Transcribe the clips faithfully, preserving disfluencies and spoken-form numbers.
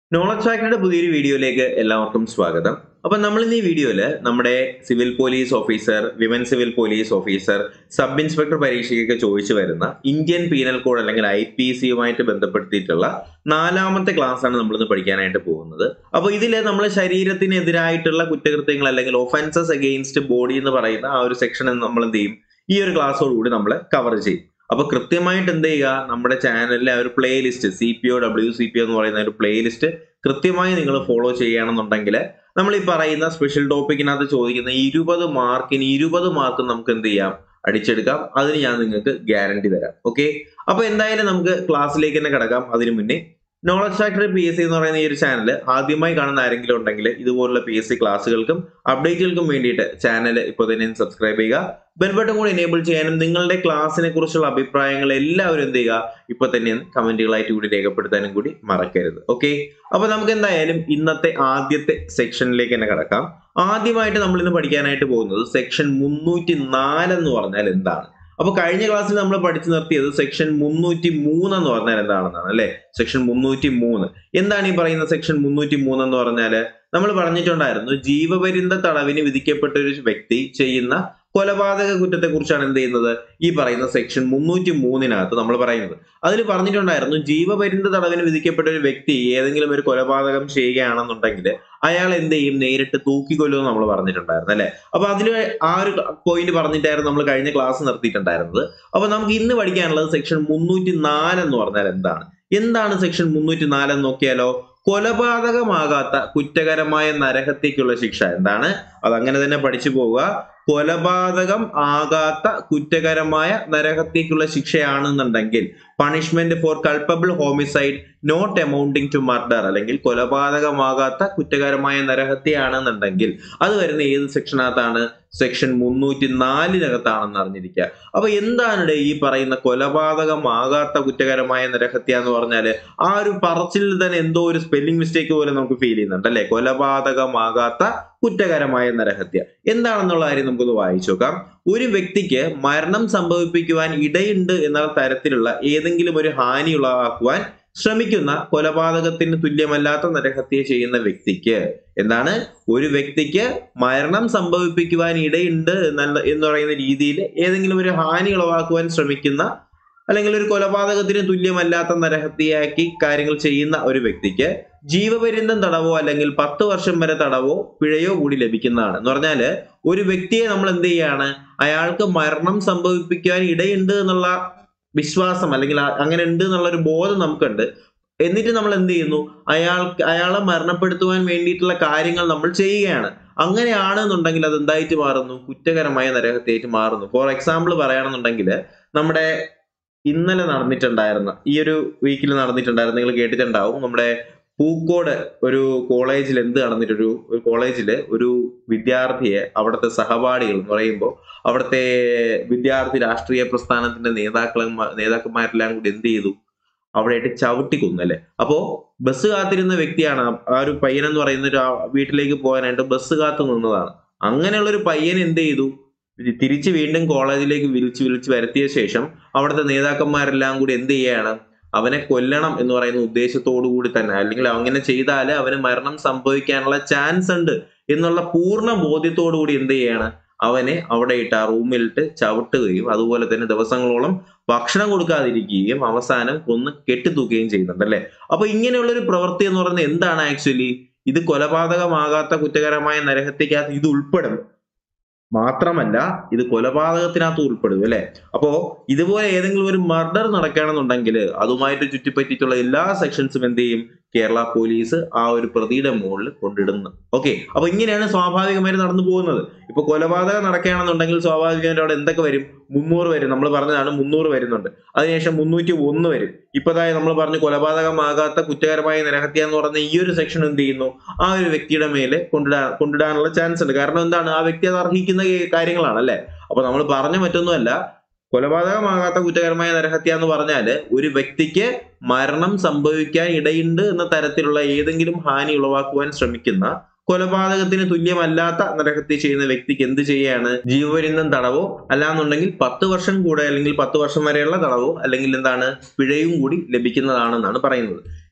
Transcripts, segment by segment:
Knowledge ഫാക്ടറിയുടെ പുതിയൊരു വീഡിയോയിലേക്ക് എല്ലാവർക്കും സ്വാഗതം. അപ്പം നമ്മൾ ഇന്ന് ഈ വീഡിയോയിൽ നമ്മുടെ civil police officer, women civil police officer, sub inspector പരീക്ഷയ്ക്കൊക്കെ ചോദിച്ചു വരുന്ന ഇന്ത്യൻ പീനൽ കോഡ് അല്ലെങ്കിൽ ഐ പി സിയുമായിട്ട് ബന്ധപ്പെടുത്തിയിട്ടുള്ള നാലാമത്തെ ക്ലാസ് ആണ് നമ്മളിന്ന് പഠിക്കാനായിട്ട് പോകുന്നത്. അപ്പോൾ ഇതിൽ നമ്മൾ ശരീരത്തിനെതിരായിട്ടുള്ള കുറ്റകൃത്യങ്ങൾ അല്ലെങ്കിൽ ഒഫൻസസ് അഗെയിൻസ്റ്റ് ബോഡി എന്ന് പറയുന്ന ആ ഒരു സെക്ഷൻ നമ്മൾ എന്ത് ചെയ്യും, ഈ ഒരു ക്ലാസ്സോടുകൂടി നമ്മൾ കവർ ചെയ്യും. അപ്പൊ കൃത്യമായിട്ട് എന്ത് ചെയ്യുക, നമ്മുടെ ചാനലിലെ ആ ഒരു playlist C P O W C P O എന്ന് പറയുന്ന ഒരു പ്ലേലിസ്റ്റ് കൃത്യമായി നിങ്ങൾ ഫോളോ ചെയ്യുകയാണെന്നുണ്ടെങ്കിൽ നമ്മൾ ഈ പറയുന്ന സ്പെഷ്യൽ ടോപ്പിക്കിനകത്ത് ചോദിക്കുന്ന ഇരുപത് മാർക്കിന് ഇരുപത് മാർക്ക് നമുക്ക് എന്ത് ചെയ്യാം, അടിച്ചെടുക്കാം. അതിന് ഞാൻ നിങ്ങൾക്ക് ഗ്യാരണ്ടി തരാം. ഓക്കെ, അപ്പൊ എന്തായാലും നമുക്ക് ക്ലാസ്സിലേക്ക് തന്നെ കിടക്കാം. അതിനു മുന്നേ knowledge factory P S C എന്ന് പറയുന്ന ഈ ഒരു ചാനൽ ആദ്യമായി കാണുന്ന ആരെങ്കിലും ഉണ്ടെങ്കിൽ ഇതുപോലുള്ള പി എസ് സി ക്ലാസ്സുകൾക്കും അപ്ഡേറ്റുകൾക്കും വേണ്ടിയിട്ട് ചാനൽ ഇപ്പോൾ തന്നെ സബ്സ്ക്രൈബ് ചെയ്യുക. ബെൽ ബട്ടൺ കൂടി എനേബിൾ ചെയ്യാനും നിങ്ങളുടെ ക്ലാസ്സിനെ കുറിച്ചുള്ള അഭിപ്രായങ്ങൾ എല്ലാവരും എന്ത് ചെയ്യുക, ഇപ്പൊ തന്നെ കമന്റുകളായിട്ട് കൂടി രേഖപ്പെടുത്താനും കൂടി മറക്കരുത്. ഓക്കെ, അപ്പൊ നമുക്ക് എന്തായാലും ഇന്നത്തെ ആദ്യത്തെ സെക്ഷനിലേക്ക് തന്നെ കിടക്കാം. ആദ്യമായിട്ട് നമ്മൾ ഇന്ന് പഠിക്കാനായിട്ട് പോകുന്നത് സെക്ഷൻ മുന്നൂറ്റി നാല് എന്ന് പറഞ്ഞാൽ എന്താണ്. അപ്പൊ കഴിഞ്ഞ ക്ലാസ്സിൽ നമ്മൾ പഠിച്ചു നിർത്തിയത് സെക്ഷൻ മുന്നൂറ്റി മൂന്ന് എന്ന് പറഞ്ഞാൽ എന്താണെന്നാണ് അല്ലെ. സെക്ഷൻ മുന്നൂറ്റി മൂന്ന് എന്താണ് ഈ പറയുന്ന സെക്ഷൻ മുന്നൂറ്റി മൂന്ന് എന്ന് പറഞ്ഞാല് നമ്മൾ പറഞ്ഞിട്ടുണ്ടായിരുന്നു, ജീവപര്യന്ത തടവിന് വിധിക്കപ്പെട്ട ഒരു വ്യക്തി ചെയ്യുന്ന കൊലപാതക കുറ്റത്തെ കുറിച്ചാണ് എന്ത് ചെയ്യുന്നത്, ഈ പറയുന്ന സെക്ഷൻ മുന്നൂറ്റി മൂന്നിനകത്ത് നമ്മൾ പറയുന്നത്. അതിൽ പറഞ്ഞിട്ടുണ്ടായിരുന്നു, ജീവപര്യന്ത തടവിന് വിധിക്കപ്പെട്ട ഒരു വ്യക്തി ഏതെങ്കിലും ഒരു കൊലപാതകം ചെയ്യുകയാണെന്നുണ്ടെങ്കിൽ അയാൾ എന്ത് ചെയ്യും, നേരിട്ട് തൂക്കിക്കൊല്ലുമെന്ന് നമ്മൾ പറഞ്ഞിട്ടുണ്ടായിരുന്നു അല്ലെ. അപ്പൊ അതിൽ ആ ഒരു പോയിന്റ് പറഞ്ഞിട്ടായിരുന്നു നമ്മൾ കഴിഞ്ഞ ക്ലാസ് നിർത്തിയിട്ടുണ്ടായിരുന്നത്. അപ്പൊ നമുക്ക് ഇന്ന് പഠിക്കാനുള്ളത് സെക്ഷൻ മുന്നൂറ്റി നാല് എന്ന് പറഞ്ഞാൽ എന്താണ്. എന്താണ് സെക്ഷൻ മുന്നൂറ്റി നാല് എന്ന് നോക്കിയാലോ. കൊലപാതകമാകാത്ത കുറ്റകരമായ നരഹത്യക്കുള്ള ശിക്ഷ എന്താണ്, അതങ്ങനെ തന്നെ പഠിച്ചു പോവുക. കൊലപാതകം ആകാത്ത കുറ്റകരമായ നരഹത്യക്കുള്ള ശിക്ഷയാണെന്നുണ്ടെങ്കിൽ punishment for culpable homicide not amounting to murder, അല്ലെങ്കിൽ കൊലപാതകമാകാത്ത കുറ്റകരമായ നരഹത്യയാണെന്നുണ്ടെങ്കിൽ അത് വരുന്ന ഏത് സെക്ഷനകത്താണ്, സെക്ഷൻ മുന്നൂറ്റി നാലിനകത്താണെന്ന് അറിഞ്ഞിരിക്കുക. അപ്പൊ എന്താണ് ഈ പറയുന്ന കൊലപാതകമാകാത്ത കുറ്റകരമായ നരഹത്യ എന്ന് പറഞ്ഞാല്, ആ ഒരു പറച്ചിലിൽ തന്നെ എന്തോ ഒരു സ്പെല്ലിംഗ് മിസ്റ്റേക്ക് പോലെ നമുക്ക് ഫീൽ ചെയ്യുന്നുണ്ട് അല്ലെ. കൊലപാതകമാകാത്ത കുറ്റകരമായ നരഹത്യ എന്താണെന്നുള്ള കാര്യം നമുക്കൊന്ന് വായിച്ചു നോക്കാം. ഒരു വ്യക്തിക്ക് മരണം സംഭവിപ്പിക്കുവാൻ ഇടയുണ്ട് എന്ന തരത്തിലുള്ള ഏതെങ്കിലും ഒരു ഹാനി ഉളവാക്കുവാൻ ശ്രമിക്കുന്ന കൊലപാതകത്തിന് തുല്യമല്ലാത്ത നരഹത്യ ചെയ്യുന്ന വ്യക്തിക്ക് എന്താണ്, ഒരു വ്യക്തിക്ക് മരണം സംഭവിപ്പിക്കുവാൻ ഇടയുണ്ട് എന്നുള്ള എന്ന് പറയുന്ന രീതിയിൽ ഏതെങ്കിലും ഒരു ഹാനി ഉളവാക്കുവാൻ ശ്രമിക്കുന്ന അല്ലെങ്കിൽ ഒരു കൊലപാതകത്തിന് തുല്യമല്ലാത്ത നരഹത്യയാക്കി കാര്യങ്ങൾ ചെയ്യുന്ന ഒരു വ്യക്തിക്ക് ജീവപര്യന്തം തടവോ അല്ലെങ്കിൽ പത്ത് വർഷം വരെ തടവോ പിഴയോ കൂടി ലഭിക്കുന്നതാണ്. എന്ന് പറഞ്ഞാല് ഒരു വ്യക്തിയെ നമ്മൾ എന്ത് ചെയ്യാണ്, അയാൾക്ക് മരണം സംഭവിപ്പിക്കാൻ ഇടയുണ്ട് എന്നുള്ള വിശ്വാസം അല്ലെങ്കിൽ അങ്ങനെ ഉണ്ട് എന്നുള്ള ഒരു ബോധം നമുക്കുണ്ട്. എന്നിട്ട് നമ്മൾ എന്ത് ചെയ്യുന്നു, അയാൾക്ക് അയാളെ മരണപ്പെടുത്തുവാൻ വേണ്ടിയിട്ടുള്ള കാര്യങ്ങൾ നമ്മൾ ചെയ്യുകയാണ്. അങ്ങനെയാണെന്നുണ്ടെങ്കിൽ അത് എന്തായിട്ട് മാറുന്നു, കുറ്റകരമായ നരഹത്യയായിട്ട് മാറുന്നു. ഫോർ എക്സാമ്പിൾ പറയുകയാണെന്നുണ്ടെങ്കിൽ നമ്മുടെ ഇന്നലെ നടന്നിട്ടുണ്ടായിരുന്ന ഈ ഒരു വീക്കിൽ നടന്നിട്ടുണ്ടായിരുന്നു, നിങ്ങൾ കേട്ടിട്ടുണ്ടാവും, നമ്മുടെ പൂക്കോട് ഒരു കോളേജിൽ എന്ത് നടന്നിട്ടൊരു ഒരു കോളേജില് ഒരു വിദ്യാർത്ഥിയെ അവിടുത്തെ സഹപാഠികൾ എന്ന് പറയുമ്പോൾ അവിടുത്തെ വിദ്യാർത്ഥി രാഷ്ട്രീയ പ്രസ്ഥാനത്തിന്റെ നേതാക്കള നേതാക്കന്മാരെല്ലാം കൂടി എന്ത് ചെയ്തു, അവിടെയായിട്ട് ചവിട്ടി കൊന്നല്ലേ. അപ്പോ ബസ് കാത്തിരുന്ന വ്യക്തിയാണ് ആ ഒരു പയ്യൻ എന്ന് പറയുന്ന ഒരു വീട്ടിലേക്ക് പോകാനായിട്ട് ബസ് കാത്തു നിന്നതാണ്. അങ്ങനെയുള്ള ഒരു പയ്യൻ എന്ത് ചെയ്തു, തിരിച്ച് വീണ്ടും കോളേജിലേക്ക് വിളിച്ച് വിളിച്ച് വരുത്തിയ ശേഷം അവിടുത്തെ നേതാക്കന്മാരെല്ലാം കൂടി എന്ത് ചെയ്യാണ്, അവനെ കൊല്ലണം എന്ന് പറയുന്ന ഉദ്ദേശത്തോടു കൂടി തന്നെ, അല്ലെങ്കിൽ അങ്ങനെ ചെയ്താൽ അവന് മരണം സംഭവിക്കാനുള്ള ചാൻസ് ഉണ്ട് എന്നുള്ള പൂർണ്ണ ബോധ്യത്തോടു കൂടി എന്ത് ചെയ്യാണ്, അവനെ അവിടെ ഇട്ട് ആ റൂമിലിട്ട് ചവിട്ടുകയും അതുപോലെ തന്നെ ദിവസങ്ങളോളം ഭക്ഷണം കൊടുക്കാതിരിക്കുകയും അവസാനം കൊന്ന് കെട്ടിത്തൂക്കുകയും ചെയ്യുന്നുണ്ട് അല്ലെ. അപ്പൊ ഇങ്ങനെയുള്ളൊരു പ്രവൃത്തി എന്ന് പറയുന്നത് എന്താണ് ആക്ച്വലി, ഇത് കൊലപാതകമാകാത്ത കുറ്റകരമായ നരഹത്യക്കകത്ത് ഇത് ഉൾപ്പെടും. മാത്രമല്ല ഇത് കൊലപാതകത്തിനകത്ത് ഉൾപ്പെടും അല്ലെ. അപ്പോ ഇതുപോലെ ഏതെങ്കിലും ഒരു മർഡർ നടക്കുകയാണെന്നുണ്ടെങ്കിൽ അതുമായിട്ട് ചുറ്റിപ്പറ്റിയിട്ടുള്ള എല്ലാ സെക്ഷൻസും എന്ത് ചെയ്യും, കേരള പോലീസ് ആ ഒരു പ്രതിയുടെ മുകളിൽ കൊണ്ടിടുന്നു. ഓക്കെ, അപ്പൊ ഇങ്ങനെയാണ് സ്വാഭാവികമായിട്ട് നടന്നു പോകുന്നത്. ഇപ്പൊ കൊലപാതകം നടക്കുകയാണെന്നുണ്ടെങ്കിൽ സ്വാഭാവികമായിട്ട് അവിടെ എന്തൊക്കെ വരും, മുന്നൂറ് വരും. നമ്മൾ പറഞ്ഞതാണ് മുന്നൂറ് വരുന്നുണ്ട്. അതിനുശേഷം മുന്നൂറ്റി ഒന്ന് വരും. ഇപ്പതായി നമ്മൾ പറഞ്ഞു കൊലപാതകമാകാത്ത കുറ്റകരമായ നരഹത്യ എന്ന് പറയുന്ന ഈ ഒരു സെക്ഷൻ എന്ത് ചെയ്യുന്നു, ആ ഒരു വ്യക്തിയുടെ മേലെ കൊണ്ടിടാൻ കൊണ്ടിടാനുള്ള ചാൻസ് ഉണ്ട്. കാരണം എന്താണ്, ആ വ്യക്തി അത് അർഹിക്കുന്ന കാര്യങ്ങളാണ് അല്ലെ. അപ്പൊ നമ്മൾ പറഞ്ഞ മറ്റൊന്നുമല്ല, കൊലപാതകമാകാത്ത കുറ്റകരമായ നരഹത്യ എന്ന് പറഞ്ഞാല് ഒരു വ്യക്തിക്ക് മരണം സംഭവിക്കാൻ ഇടയുണ്ട് എന്ന തരത്തിലുള്ള ഏതെങ്കിലും ഹാനി ഉളവാക്കുവാൻ ശ്രമിക്കുന്ന കൊലപാതകത്തിന് തുല്യമല്ലാത്ത നരഹത്യ ചെയ്യുന്ന വ്യക്തിക്ക് എന്ത് ചെയ്യാണ്, ജീവപര്യന്തം തടവോ അല്ലാന്നുണ്ടെങ്കിൽ പത്ത് വർഷം കൂടെ അല്ലെങ്കിൽ പത്ത് വർഷം വരെയുള്ള തടവോ അല്ലെങ്കിൽ എന്താണ് പിഴയും കൂടി ലഭിക്കുന്നതാണെന്നാണ് പറയുന്നത്.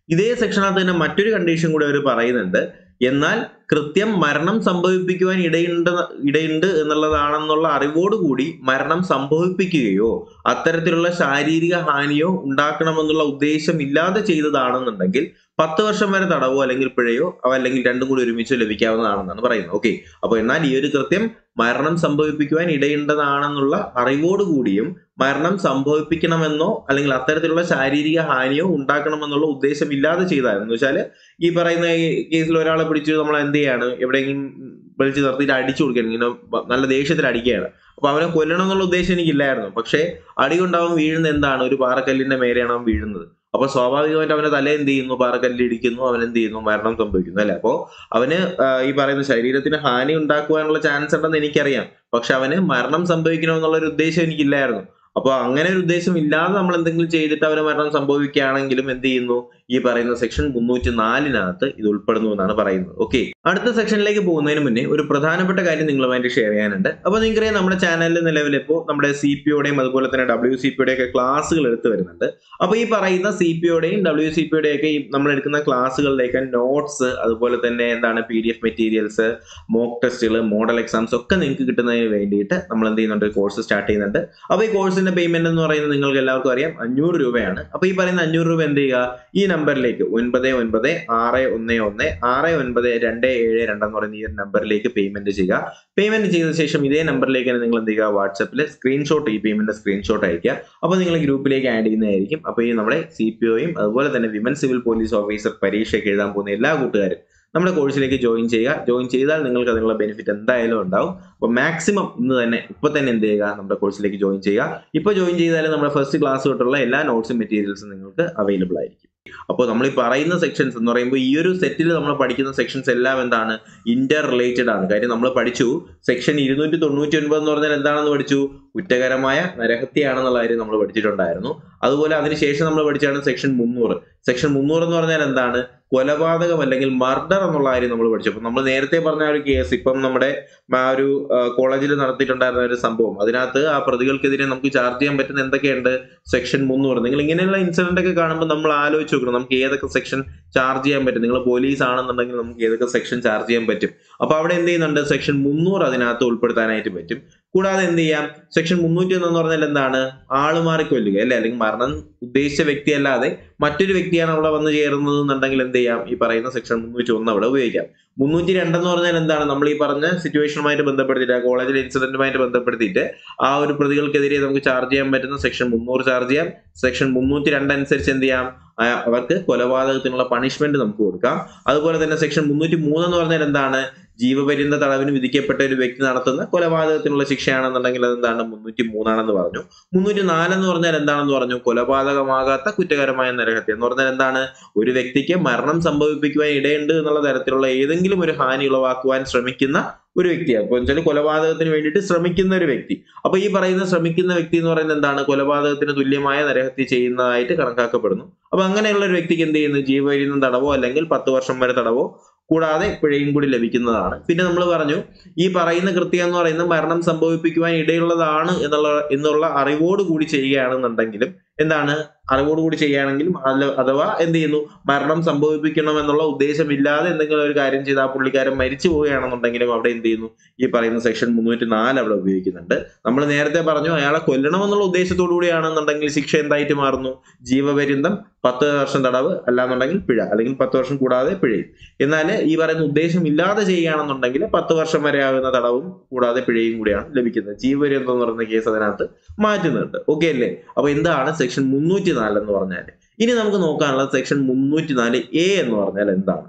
ഇതേ സെക്ഷനകത്ത് തന്നെ മറ്റൊരു കണ്ടീഷൻ കൂടി അവർ പറയുന്നുണ്ട്. എന്നാൽ കൃത്യം മരണം സംഭവിപ്പിക്കുവാൻ ഇടയുണ്ട് ഇടയുണ്ട് എന്നുള്ളതാണെന്നുള്ള അറിവോടുകൂടി മരണം സംഭവിപ്പിക്കുകയോ അത്തരത്തിലുള്ള ശാരീരിക ഹാനിയോ ഉണ്ടാക്കണമെന്നുള്ള ഉദ്ദേശം ഇല്ലാതെ ചെയ്തതാണെന്നുണ്ടെങ്കിൽ പത്ത് വർഷം വരെ തടവോ അല്ലെങ്കിൽ പിഴയോ അല്ലെങ്കിൽ രണ്ടും കൂടി ഒരുമിച്ച് ലഭിക്കാവുന്നതാണെന്നാണ് പറയുന്നത്. ഓക്കെ, അപ്പൊ എന്നാൽ ഈ ഒരു കൃത്യം മരണം സംഭവിപ്പിക്കുവാൻ ഇടയുണ്ടതാണെന്നുള്ള അറിവോടുകൂടിയും മരണം സംഭവിപ്പിക്കണമെന്നോ അല്ലെങ്കിൽ അത്തരത്തിലുള്ള ശാരീരിക ഹാനിയോ ഉണ്ടാക്കണമെന്നുള്ള ഉദ്ദേശം ഇല്ലാതെ ചെയ്തായിരുന്നു വെച്ചാൽ ഈ പറയുന്ന കേസിൽ ഒരാളെ പിടിച്ച് നമ്മൾ എന്ത് ചെയ്യാണ്, എവിടെയെങ്കിലും വിളിച്ച് നിർത്തിയിട്ട് അടിച്ചു കൊടുക്കുകയാണ്, ഇങ്ങനെ നല്ല ദേഷ്യത്തിൽ അടിക്കുകയാണ്. അപ്പൊ അവനെ കൊല്ലണം എന്നുള്ള ഉദ്ദേശം എനിക്കില്ലായിരുന്നു. പക്ഷെ അടി കൊണ്ടാവും വീഴുന്നത് എന്താണ്, ഒരു പാറക്കല്ലിന്റെ മേലെയാണ് അവൻ വീഴുന്നത്. അപ്പൊ സ്വാഭാവികമായിട്ട് അവന്റെ തല എന്ത് ചെയ്യുന്നു, പാറക്കല്ലിൽ ഇടിക്കുന്നു, അവൻ എന്ത് ചെയ്യുന്നു, മരണം സംഭവിക്കുന്നു അല്ലെ. അപ്പോ അവന് ഈ പറയുന്ന ശരീരത്തിന് ഹാനി ഉണ്ടാക്കുവാനുള്ള ചാൻസ് ഉണ്ടെന്ന് എനിക്കറിയാം. പക്ഷെ അവന് മരണം സംഭവിക്കണമെന്നുള്ള ഒരു ഉദ്ദേശം എനിക്കില്ലായിരുന്നു. അപ്പൊ അങ്ങനെ ഒരു ഉദ്ദേശം ഇല്ലാതെ നമ്മൾ എന്തെങ്കിലും ചെയ്തിട്ട് അവന് മരണം സംഭവിക്കുകയാണെങ്കിലും എന്ത് ചെയ്യുന്നു, ഈ പറയുന്ന സെക്ഷൻ മുന്നൂറ്റി നാലിനകത്ത് ഇത് ഉൾപ്പെടുന്നു എന്നാണ് പറയുന്നത്. ഓക്കെ, അടുത്ത സെക്ഷനിലേക്ക് പോകുന്നതിന് മുന്നേ ഒരു പ്രധാനപ്പെട്ട കാര്യം നിങ്ങളുമായിട്ട് ഷെയർ ചെയ്യാനുണ്ട്. അപ്പൊ നിങ്ങൾക്കറിയാം നമ്മുടെ ചാനലിൽ നിലവിൽ ഇപ്പോൾ നമ്മുടെ സി പി ഒയുടെയും അതുപോലെ തന്നെ ഡബ്ല്യു സി പി യുടെയും ഒക്കെ ക്ലാസ്സുകൾ എടുത്തു വരുന്നുണ്ട്. അപ്പൊ ഈ പറയുന്ന സി പി ഒയുടെയും ഡബ്ല്യു സി പി യുടെയും ഒക്കെ നമ്മൾ എടുക്കുന്ന ക്ലാസ്സുകളിലേക്ക് നോട്ട്സ് അതുപോലെ തന്നെ എന്താണ് P D F materials, mock ടെസ്റ്റുകൾ, മോഡൽ എക്സാംസ് ഒക്കെ നിങ്ങൾക്ക് കിട്ടുന്നതിന് വേണ്ടിയിട്ട് നമ്മൾ എന്ത് ചെയ്യുന്നുണ്ട്, കോഴ്സ് സ്റ്റാർട്ട് ചെയ്യുന്നുണ്ട്. അപ്പൊ ഈ കോഴ്സിന്റെ പേയ്മെന്റ് എന്ന് പറയുന്നത് നിങ്ങൾക്ക് എല്ലാവർക്കും അറിയാം അഞ്ഞൂറ് രൂപയാണ്. അപ്പൊ ഈ പറയുന്ന അഞ്ഞൂറ് രൂപ എന്ത് ചെയ്യുക, ഈ നമ്പറിലേക്ക് ഒൻപത് ഒൻപത് ആറ് ഒന്ന് ഒന്ന് ആറ് ഒൻപത് രണ്ട് ഏഴ് രണ്ട് എന്ന് പറയുന്ന ഈ ഒരു നമ്പറിലേക്ക് പേയ്മെന്റ് ചെയ്യുക. പേയ്മെന്റ് ചെയ്ത ശേഷം ഇതേ നമ്പറിലേക്ക് തന്നെ നിങ്ങൾ എന്ത് ചെയ്യുക, വാട്സാപ്പിൽ സ്ക്രീൻഷോട്ട് ഈ പേയ്മെന്റ് സ്ക്രീൻഷോട്ട് അയക്കുക. അപ്പൊ നിങ്ങൾ ഗ്രൂപ്പിലേക്ക് ആഡ് ചെയ്യുന്നതായിരിക്കും. അപ്പൊ ഈ നമ്മുടെ സി പി ഒയും അതുപോലെ തന്നെ വിമൻ സിവിൽ പോലീസ് ഓഫീസർ പരീക്ഷയ്ക്ക് എഴുതാൻ പോകുന്ന എല്ലാ കൂട്ടുകാരും നമ്മുടെ കോഴ്സിലേക്ക് ജോയിൻ ചെയ്യുക. ജോയിൻ ചെയ്താൽ നിങ്ങൾക്ക് അതിനുള്ള ബെനിഫിറ്റ് എന്തായാലും ഉണ്ടാവും. അപ്പോൾ മാക്സിമം ഇന്ന് തന്നെ ഇപ്പൊ തന്നെ എന്ത് ചെയ്യുക, നമ്മുടെ കോഴ്സിലേക്ക് ജോയിൻ ചെയ്യുക. ഇപ്പൊ ജോയിൻ ചെയ്താലും നമ്മുടെ ഫസ്റ്റ് ക്ലാസ് തൊട്ടുള്ള എല്ലാ നോട്ട്സും മെറ്റീരിയൽസും നിങ്ങൾക്ക് അവൈലബിൾ ആയിരിക്കും. അപ്പോൾ നമ്മൾ ഈ പറയുന്ന സെക്ഷൻസ് എന്ന് പറയുമ്പോൾ ഈ ഒരു സെറ്റിൽ നമ്മൾ പഠിക്കുന്ന സെക്ഷൻസ് എല്ലാം എന്താണ്, ഇന്റർ റിലേറ്റഡ് ആണ്. കാര്യം നമ്മൾ പഠിച്ചു സെക്ഷൻ ഇരുന്നൂറ്റി തൊണ്ണൂറ്റി ഒൻപത് എന്ന് പറഞ്ഞാൽ എന്താണെന്ന് പഠിച്ചു, കുറ്റകരമായ നരഹത്യയാണെന്നുള്ള കാര്യം നമ്മൾ പഠിച്ചിട്ടുണ്ടായിരുന്നു. അതുപോലെ അതിനുശേഷം നമ്മൾ പഠിച്ചാണ് സെക്ഷൻ മുന്നൂറ്. സെക്ഷൻ മുന്നൂറ് എന്ന് പറഞ്ഞാൽ എന്താണ്, കൊലപാതകം അല്ലെങ്കിൽ മർഡർ എന്നുള്ള കാര്യം നമ്മൾ പഠിച്ചു. അപ്പൊ നമ്മൾ നേരത്തെ പറഞ്ഞ ഒരു കേസ് ഇപ്പം നമ്മുടെ ആ ഒരു കോളേജിൽ നടത്തിയിട്ടുണ്ടായിരുന്ന ഒരു സംഭവം, അതിനകത്ത് ആ പ്രതികൾക്കെതിരെ നമുക്ക് ചാർജ് ചെയ്യാൻ പറ്റുന്ന എന്തൊക്കെയുണ്ട്, സെക്ഷൻ മുന്നൂറ്. നിങ്ങൾ ഇങ്ങനെയുള്ള ഇൻസിഡന്റ് ഒക്കെ കാണുമ്പോൾ നമ്മൾ ആലോചിച്ച് നോക്കണം, നമുക്ക് ഏതൊക്കെ സെക്ഷൻ ചാർജ് ചെയ്യാൻ പറ്റും. നിങ്ങൾ പോലീസ് ആണെന്നുണ്ടെങ്കിൽ നമുക്ക് ഏതൊക്കെ സെക്ഷൻ ചാർജ് ചെയ്യാൻ പറ്റും. അപ്പൊ അവിടെ എന്ത് ചെയ്യുന്നുണ്ട്, സെക്ഷൻ മുന്നൂറ് അതിനകത്ത് ഉൾപ്പെടുത്താനായിട്ട് പറ്റും. കൂടാതെ എന്ത് ചെയ്യാം, സെക്ഷൻ മുന്നൂറ്റി ഒന്ന് എന്ന് പറഞ്ഞാൽ എന്താണ്, ആളുമാറി കൊല്ലുക അല്ലെ, അല്ലെങ്കിൽ മരണം ഉദ്ദേശിച്ച വ്യക്തി അല്ലാതെ മറ്റൊരു വ്യക്തിയാണ് അവിടെ വന്ന് ചേരുന്നത് എന്നുണ്ടെങ്കിൽ എന്ത് ചെയ്യാം, ഈ പറയുന്ന സെക്ഷൻ മുന്നൂറ്റി ഒന്ന് അവിടെ ഉപയോഗിക്കാം. മുന്നൂറ്റി രണ്ട് എന്ന് പറഞ്ഞാൽ എന്താണ്, നമ്മൾ ഈ പറഞ്ഞ സിറ്റുവേഷനുമായിട്ട് ബന്ധപ്പെടുത്തിയിട്ട് കോളേജിലെ ഇൻസിഡന്റുമായിട്ട് ബന്ധപ്പെടുത്തിയിട്ട് ആ ഒരു പ്രതികൾക്കെതിരെ നമുക്ക് ചാർജ് ചെയ്യാൻ പറ്റുന്ന സെക്ഷൻ മുന്നൂറ് ചാർജ് ചെയ്യാം. സെക്ഷൻ മുന്നൂറ്റി രണ്ട് അനുസരിച്ച് എന്ത് ചെയ്യാം, അവർക്ക് കൊലപാതകത്തിനുള്ള പണിഷ്മെന്റ് നമുക്ക് കൊടുക്കാം. അതുപോലെ തന്നെ സെക്ഷൻ മുന്നൂറ്റി മൂന്ന് എന്ന് പറഞ്ഞാൽ എന്താണ്, ജീവപര്യന്ത തടവിന് വിധിക്കപ്പെട്ട ഒരു വ്യക്തി നടത്തുന്ന കൊലപാതകത്തിനുള്ള ശിക്ഷയാണെന്നുണ്ടെങ്കിൽ അതെന്താണ്, മുന്നൂറ്റി മൂന്നാണെന്ന് പറഞ്ഞു. മുന്നൂറ്റി നാലെന്ന് പറഞ്ഞാൽ എന്താണെന്ന് പറഞ്ഞു, കൊലപാതകമാകാത്ത കുറ്റകരമായ നരഹത്യ എന്ന് പറഞ്ഞാൽ എന്താണ്, ഒരു വ്യക്തിക്ക് മരണം സംഭവിപ്പിക്കുവാൻ ഇടയുണ്ട് എന്നുള്ള തരത്തിലുള്ള ഏതെങ്കിലും ഒരു ഹാനി ഉളവാക്കുവാൻ ശ്രമിക്കുന്ന ഒരു വ്യക്തിയാണ്. അപ്പൊ വെച്ചാൽ കൊലപാതകത്തിന് വേണ്ടിയിട്ട് ശ്രമിക്കുന്ന ഒരു വ്യക്തി. അപ്പൊ ഈ പറയുന്ന ശ്രമിക്കുന്ന വ്യക്തി എന്ന് പറയുന്നത് എന്താണ്, കൊലപാതകത്തിന് തുല്യമായ നരഹത്യ ചെയ്യുന്നതായിട്ട് കണക്കാക്കപ്പെടുന്നു. അപ്പൊ അങ്ങനെയുള്ള ഒരു വ്യക്തിക്ക് എന്ത് ചെയ്യുന്നു, ജീവപര്യന്തം തടവോ അല്ലെങ്കിൽ പത്ത് വർഷം വരെ തടവോ കൂടാതെ പിഴയും കൂടി ലഭിക്കുന്നതാണ്. പിന്നെ നമ്മൾ പറഞ്ഞു ഈ പറയുന്ന കൃത്യം എന്ന് പറയുന്നത് മരണം സംഭവിപ്പിക്കുവാൻ ഇടയുള്ളതാണ് എന്നുള്ള എന്നുള്ള അറിവോട് കൂടി ചെയ്യുകയാണെന്നുണ്ടെങ്കിലും എന്താണ്, അറിവോടുകൂടി ചെയ്യുകയാണെങ്കിലും അഥവാ എന്ത് ചെയ്യുന്നു, മരണം സംഭവിപ്പിക്കണം എന്നുള്ള ഉദ്ദേശമില്ലാതെ എന്തെങ്കിലും ഒരു കാര്യം ചെയ്ത് ആ പുള്ളിക്കാരൻ മരിച്ചു പോവുകയാണെന്നുണ്ടെങ്കിലും അവിടെ എന്ത് ചെയ്യുന്നു, ഈ പറയുന്ന സെക്ഷൻ മുന്നൂറ്റി നാല് അവിടെ ഉപയോഗിക്കുന്നുണ്ട്. നമ്മൾ നേരത്തെ പറഞ്ഞു അയാളെ കൊല്ലണമെന്നുള്ള ഉദ്ദേശത്തോടു കൂടിയാണെന്നുണ്ടെങ്കിൽ ശിക്ഷ എന്തായിട്ട് മാറുന്നു, ജീവപര്യന്തം പത്ത് വർഷം തടവ്, അല്ലാന്നുണ്ടെങ്കിൽ പിഴ, അല്ലെങ്കിൽ പത്ത് വർഷം കൂടാതെ പിഴയും. എന്നാൽ ഈ പറയുന്ന ഉദ്ദേശം ഇല്ലാതെ ചെയ്യുകയാണെന്നുണ്ടെങ്കിൽ പത്ത് വർഷം വരെ ആകുന്ന തടവും കൂടാതെ പിഴയും കൂടിയാണ് ലഭിക്കുന്നത്. ജീവപര്യന്തം എന്ന് പറയുന്ന കേസ് അതിനകത്ത് മാറ്റുന്നുണ്ട്. ഓക്കെ അല്ലേ. അപ്പൊ എന്താണ് സെക്ഷൻ മുന്നൂറ്റി നാല് എന്ന് പറഞ്ഞാൽ? ഇനി നമുക്ക് നോക്കാനുള്ളത് സെക്ഷൻ മുന്നൂറ്റി നാല് എ എന്ന് പറഞ്ഞാൽ എന്താണ്.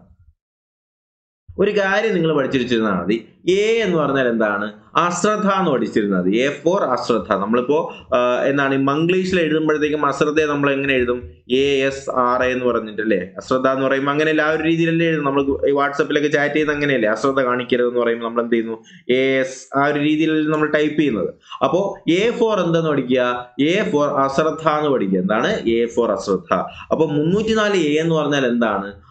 ഒരു കാര്യം നിങ്ങൾ പഠിച്ചിരിച്ചിരുന്നാൽ മതി, എ എന്ന് പറഞ്ഞാൽ എന്താണ്, അശ്രദ്ധ എന്ന് പഠിച്ചിരുന്നത് മതി. എ ഫോർ അശ്രദ്ധ. നമ്മളിപ്പോ എന്താണ് മംഗ്ലീഷിൽ എഴുതുമ്പോഴത്തേക്കും അശ്രദ്ധയെ നമ്മൾ എങ്ങനെ എഴുതും, എ എസ് ആർ എ എന്ന് പറഞ്ഞിട്ടല്ലേ. അശ്രദ്ധ എന്ന് പറയുമ്പോൾ അങ്ങനെയല്ല, ആ ഒരു രീതിയിലല്ലേ എഴുതും. നമ്മൾ വാട്സപ്പിലൊക്കെ ചാറ്റ് ചെയ്യുന്ന അങ്ങനെയല്ലേ, അശ്രദ്ധ കാണിക്കരുത് എന്ന് പറയുമ്പോൾ നമ്മൾ എന്ത് ചെയ്യുന്നു, എ എസ് ആ ഒരു രീതിയിൽ നമ്മൾ ടൈപ്പ് ചെയ്യുന്നത്. അപ്പോ എ ഫോർ എന്തെന്ന് പഠിക്കുക, എ ഫോർ അശ്രദ്ധ എന്ന് പഠിക്കുക. എന്താണ് എ ഫോർ അശ്രദ്ധ. അപ്പൊ മുന്നൂറ്റി നാല് എ എന്ന് പറഞ്ഞാൽ എന്താണ്,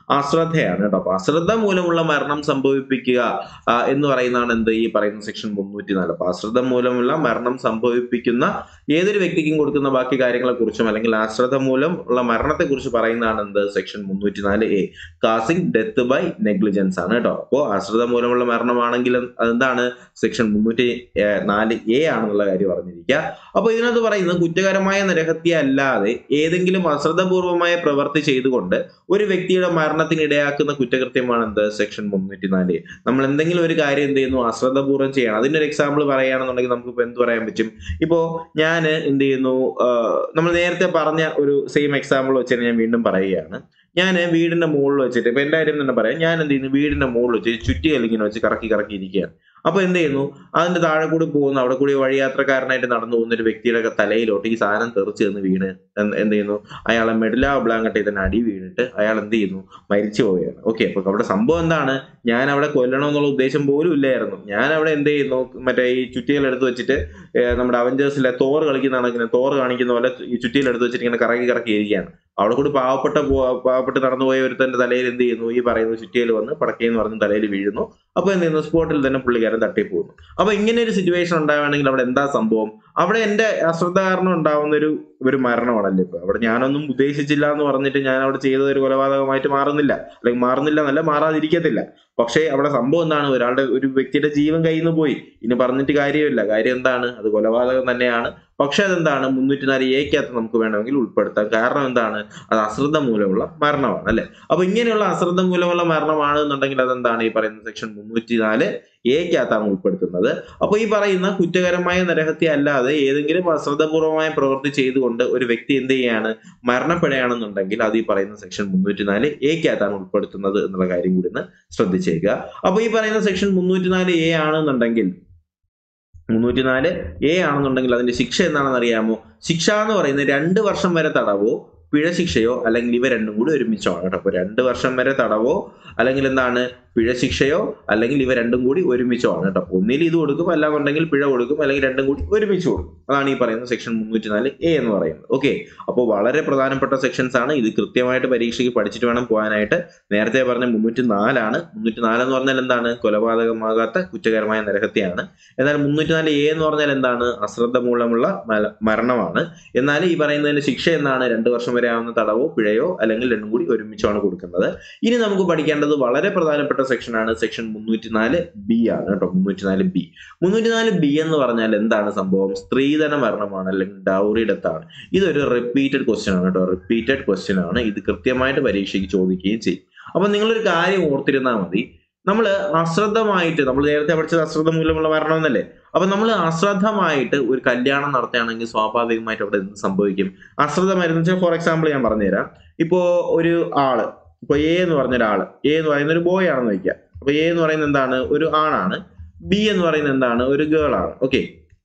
അശ്രദ്ധയാണ് കേട്ടോ. അപ്പൊ അശ്രദ്ധ മൂലമുള്ള മരണം സംഭവിപ്പിക്കുക എന്ന് പറയുന്നതാണ് എന്ത് ഈ പറയുന്ന സെക്ഷൻ മുന്നൂറ്റി നാല്. അപ്പൊ അശ്രദ്ധ മൂലമുള്ള മരണം സംഭവിപ്പിക്കുന്ന ഏതൊരു വ്യക്തിക്കും കൊടുക്കുന്ന ബാക്കി കാര്യങ്ങളെ കുറിച്ചും അല്ലെങ്കിൽ അശ്രദ്ധ മൂലം ഉള്ള മരണത്തെ കുറിച്ച് പറയുന്നതാണ് എന്ത് സെക്ഷൻ മുന്നൂറ്റി നാല് A. Causing death by negligence ആണ് കേട്ടോ. അപ്പോൾ അശ്രദ്ധ മൂലമുള്ള മരണമാണെങ്കിൽ അതെന്താണ് സെക്ഷൻ മുന്നൂറ്റി നാല് എ ആണെന്നുള്ള കാര്യം പറഞ്ഞിരിക്കുക. അപ്പൊ ഇതിനകത്ത് പറയുന്നത് കുറ്റകരമായ നരഹത്യ അല്ലാതെ ഏതെങ്കിലും അശ്രദ്ധപൂർവമായ പ്രവൃത്തി ചെയ്തുകൊണ്ട് ഒരു വ്യക്തിയുടെ മരണത്തിന് ഇടയാക്കുന്ന കുറ്റകൃത്യമാണ് എന്ത് സെക്ഷൻ മുന്നൂറ്റി നാല്. നമ്മൾ എന്തെങ്കിലും ഒരു കാര്യം എന്ത് ചെയ്യുന്നു അശ്രദ്ധപൂർവ്വം ചെയ്യണം. അതിന്റെ ഒരു എക്സാമ്പിൾ പറയുകയാണെന്നുണ്ടെങ്കിൽ നമുക്ക് ഇപ്പൊ എന്ത് പറയാൻ പറ്റും? ഇപ്പോ ഞാൻ എന്ത് ചെയ്യുന്നു, നമ്മൾ നേരത്തെ പറഞ്ഞ ഒരു സെയിം എക്സാമ്പിൾ വെച്ച് ഞാൻ വീണ്ടും പറയുകയാണ്. ഞാൻ വീടിന്റെ മുകളിൽ വെച്ചിട്ട് ഇപ്പൊ എന്റെ കാര്യം തന്നെ പറയാം. ഞാൻ എന്ത് ചെയ്യുന്നു വീടിന്റെ മുകളിൽ വെച്ച് ചുറ്റികയിൽ ഇങ്ങനെ വെച്ച് കറക്കി കറക്കി ഇരിക്കുകയാണ്. അപ്പൊ എന്ത് ചെയ്യുന്നു, അതിന്റെ താഴെ കൂടി പോകുന്ന അവിടെ കൂടി വഴിയാത്രക്കാരനായിട്ട് നടന്നു പോകുന്ന ഒരു വ്യക്തിയുടെ തലയിലോട്ട് ഈ സാധനം തെറിച്ച് നിന്ന് വീണ് എന്ത് ചെയ്യുന്നു, അയാളെ മെഡില ബ്ലാങ്കട്ടെ തന്നെ അടി വീണിട്ട് അയാൾ എന്ത് ചെയ്യുന്നു മരിച്ചു പോവുകയാണ്. ഓക്കെ, അപ്പൊ അവിടെ സംഭവം എന്താണ്? ഞാൻ അവിടെ കൊല്ലണമെന്നുള്ള ഉദ്ദേശം പോലും ഇല്ലായിരുന്നു. ഞാൻ അവിടെ എന്ത് ചെയ്യുന്നു, മറ്റേ ഈ ചുറ്റികൾ എടുത്ത് വെച്ചിട്ട് നമ്മുടെ അവഞ്ചേഴ്സിലെ തോർ കളിക്കുന്ന കണക്കിന് തോർ കാണിക്കുന്ന പോലെ ഈ ചുറ്റിയിൽ എടുത്ത് വെച്ചിട്ട് ഇങ്ങനെ കറക്കി കറക്കി ഇരിക്കുകയാണ്. അവിടെ കൂടി പാവപ്പെട്ട പാവപ്പെട്ട് നടന്നുപോയ ഒരുത്തന്റെ തലയിൽ എന്ത് ചെയ്യുന്നു, ഈ പറയുന്ന ചുറ്റിയിൽ വന്ന് പടക്കേന്ന് പറഞ്ഞ് തലയിൽ വീഴുന്നു. അപ്പൊ എന്ത് ചെയ്യുന്നു, സ്പോട്ടിൽ തന്നെ പുള്ളിക്കാരൻ തട്ടിപ്പോകുന്നു. അപ്പൊ ഇങ്ങനെ ഒരു സിറ്റുവേഷൻ ഉണ്ടാവുകയാണെങ്കിൽ അവിടെ എന്താ സംഭവം? അവിടെ എന്റെ അശ്രദ്ധ കാരണം ഉണ്ടാവുന്ന ഒരു ഒരു മരണമാണല്ലോ. ഇപ്പൊ അവിടെ ഞാനൊന്നും ഉദ്ദേശിച്ചില്ല എന്ന് പറഞ്ഞിട്ട് ഞാൻ അവിടെ ചെയ്തത് ഒരു കൊലപാതകമായിട്ട് മാറുന്നില്ല, അല്ലെങ്കിൽ മാറുന്നില്ല എന്നല്ല, മാറാതിരിക്കത്തില്ല. പക്ഷേ അവിടെ സംഭവം എന്താണ്? ഒരാളുടെ ഒരു വ്യക്തിയുടെ ജീവൻ കയ്യിൽ നിന്ന് പോയി. ഇനി പറഞ്ഞിട്ട് കാര്യമില്ല. കാര്യം എന്താണ്? അത് കൊലപാതകം തന്നെയാണ്. പക്ഷെ അതെന്താണ് മുന്നൂറ്റി നാല് എക്കകത്ത് നമുക്ക് വേണമെങ്കിൽ ഉൾപ്പെടുത്താം. കാരണം എന്താണ്? അത് അശ്രദ്ധ മൂലമുള്ള മരണമാണ് അല്ലെ. അപ്പൊ ഇങ്ങനെയുള്ള അശ്രദ്ധ മൂലമുള്ള മരണമാണ് എന്നുണ്ടെങ്കിൽ അതെന്താണ് ഈ പറയുന്ന സെക്ഷൻ മുന്നൂറ്റി നാല് എക്കകത്താണ് ഉൾപ്പെടുത്തുന്നത്. അപ്പൊ ഈ പറയുന്ന കുറ്റകരമായ നരഹത്യ അല്ലാതെ ഏതെങ്കിലും അശ്രദ്ധപൂർവമായ പ്രവൃത്തി ചെയ്തുകൊണ്ട് ഒരു വ്യക്തി എന്ത് ചെയ്യാണ് മരണപ്പെടുകയാണെന്നുണ്ടെങ്കിൽ അത് ഈ പറയുന്ന സെക്ഷൻ മുന്നൂറ്റി നാല് എക്കകത്താണ് ഉൾപ്പെടുത്തുന്നത് എന്നുള്ള കാര്യം കൂടി ഒന്ന് ശ്രദ്ധിച്ചേക്കുക. അപ്പൊ ഈ പറയുന്ന സെക്ഷൻ മുന്നൂറ്റി നാല് എ ആണെന്നുണ്ടെങ്കിൽ മുന്നൂറ്റി നാല് എ ആണെന്നുണ്ടെങ്കിൽ അതിന്റെ ശിക്ഷ എന്താണെന്ന് അറിയാമോ? ശിക്ഷ എന്ന് പറയുന്നത് രണ്ട് വർഷം വരെ തടവോ പിഴ ശിക്ഷയോ അല്ലെങ്കിൽ ഇവ രണ്ടും കൂടി ഒരുമിച്ചാണ് കേട്ടോ. അപ്പൊ രണ്ട് വർഷം വരെ തടവോ അല്ലെങ്കിൽ എന്താണ് പിഴ ശിക്ഷയോ അല്ലെങ്കിൽ ഇവ രണ്ടും കൂടി ഒരുമിച്ചാണ് കേട്ടോ. ഒന്നിൽ ഇത് കൊടുക്കും, അല്ലാന്നുണ്ടെങ്കിൽ പിഴ കൊടുക്കും, അല്ലെങ്കിൽ രണ്ടും കൂടി ഒരുമിച്ച് കൊടുക്കും. അതാണ് ഈ പറയുന്ന സെക്ഷൻ മുന്നൂറ്റി നാല് എ എന്ന് പറയുന്നത്. ഓക്കെ, അപ്പോൾ വളരെ പ്രധാനപ്പെട്ട സെക്ഷൻസ് ആണ്. ഇത് കൃത്യമായിട്ട് പരീക്ഷയ്ക്ക് പഠിച്ചിട്ട് വേണം പോകാനായിട്ട്. നേരത്തെ പറഞ്ഞ മുന്നൂറ്റി നാലാണ്. മുന്നൂറ്റി നാല് എന്ന് പറഞ്ഞാൽ എന്താണ്? കൊലപാതകമാകാത്ത കുറ്റകരമായ നരഹത്യയാണ്. എന്നാൽ മുന്നൂറ്റി നാല് എ എന്ന് പറഞ്ഞാൽ എന്താണ്? അശ്രദ്ധ മൂലമുള്ള മരണമാണ്. എന്നാൽ ഈ പറയുന്നതിന്റെ ശിക്ഷ എന്താണ്? രണ്ടു വർഷം വരെ ആവുന്ന തടവോ പിഴയോ അല്ലെങ്കിൽ രണ്ടും കൂടി ഒരുമിച്ചാണ് കൊടുക്കുന്നത്. ഇനി നമുക്ക് പഠിക്കേണ്ടത് വളരെ പ്രധാനപ്പെട്ട സെക്ഷൻ ആണ്. സെക്ഷൻ മുന്നൂറ്റി നാല് ബി ആണ് കേട്ടോ. മുന്നൂറ്റി നാല് ബി മുന്നൂറ്റി നാല് ബി എന്ന് പറഞ്ഞാൽ എന്താണ് സംഭവം? സ്ത്രീധന മരണമാണ് അല്ലെങ്കിൽ ഡൗറി ഡെത്ത് ആണ്. ഇതൊരു റിപ്പീറ്റഡ് ക്വസ്റ്റ്യൻ ആണ് കേട്ടോ. റിപ്പീറ്റഡ് ക്വസ്റ്റ്യൻ ആണ്. ഇത് കൃത്യമായിട്ട് പരീക്ഷയ്ക്ക് ചോദിക്കുകയും ചെയ്യും. അപ്പൊ നിങ്ങളൊരു കാര്യം ഓർത്തിരുന്നാൽ മതി. നമ്മൾ അശ്രദ്ധമായിട്ട്, നമ്മൾ നേരത്തെ പഠിച്ചത് അശ്രദ്ധ മൂലമുള്ള മരണം എന്നല്ലേ. അപ്പൊ നമ്മൾ അശ്രദ്ധമായിട്ട് ഒരു കല്യാണം നടത്തുകയാണെങ്കിൽ സ്വാഭാവികമായിട്ട് അവിടെ എന്ത് സംഭവിക്കും? അശ്രദ്ധമായിരുന്നു വെച്ചാൽ ഫോർ എക്സാമ്പിൾ ഞാൻ പറഞ്ഞുതരാം. ഇപ്പോ ഒരു ആള്, ഇപ്പൊ എ എന്ന് പറഞ്ഞ ഒരാള്, എ എന്ന് പറയുന്ന ഒരു ബോയ് ആണെന്ന് വയ്ക്കുക. അപ്പൊ എ എന്ന് പറയുന്നത് എന്താണ്? ഒരു ആണാണ്. ബി എന്ന് പറയുന്നത് എന്താണ്? ഒരു ഗേൾ ആണ്. ഓക്കെ,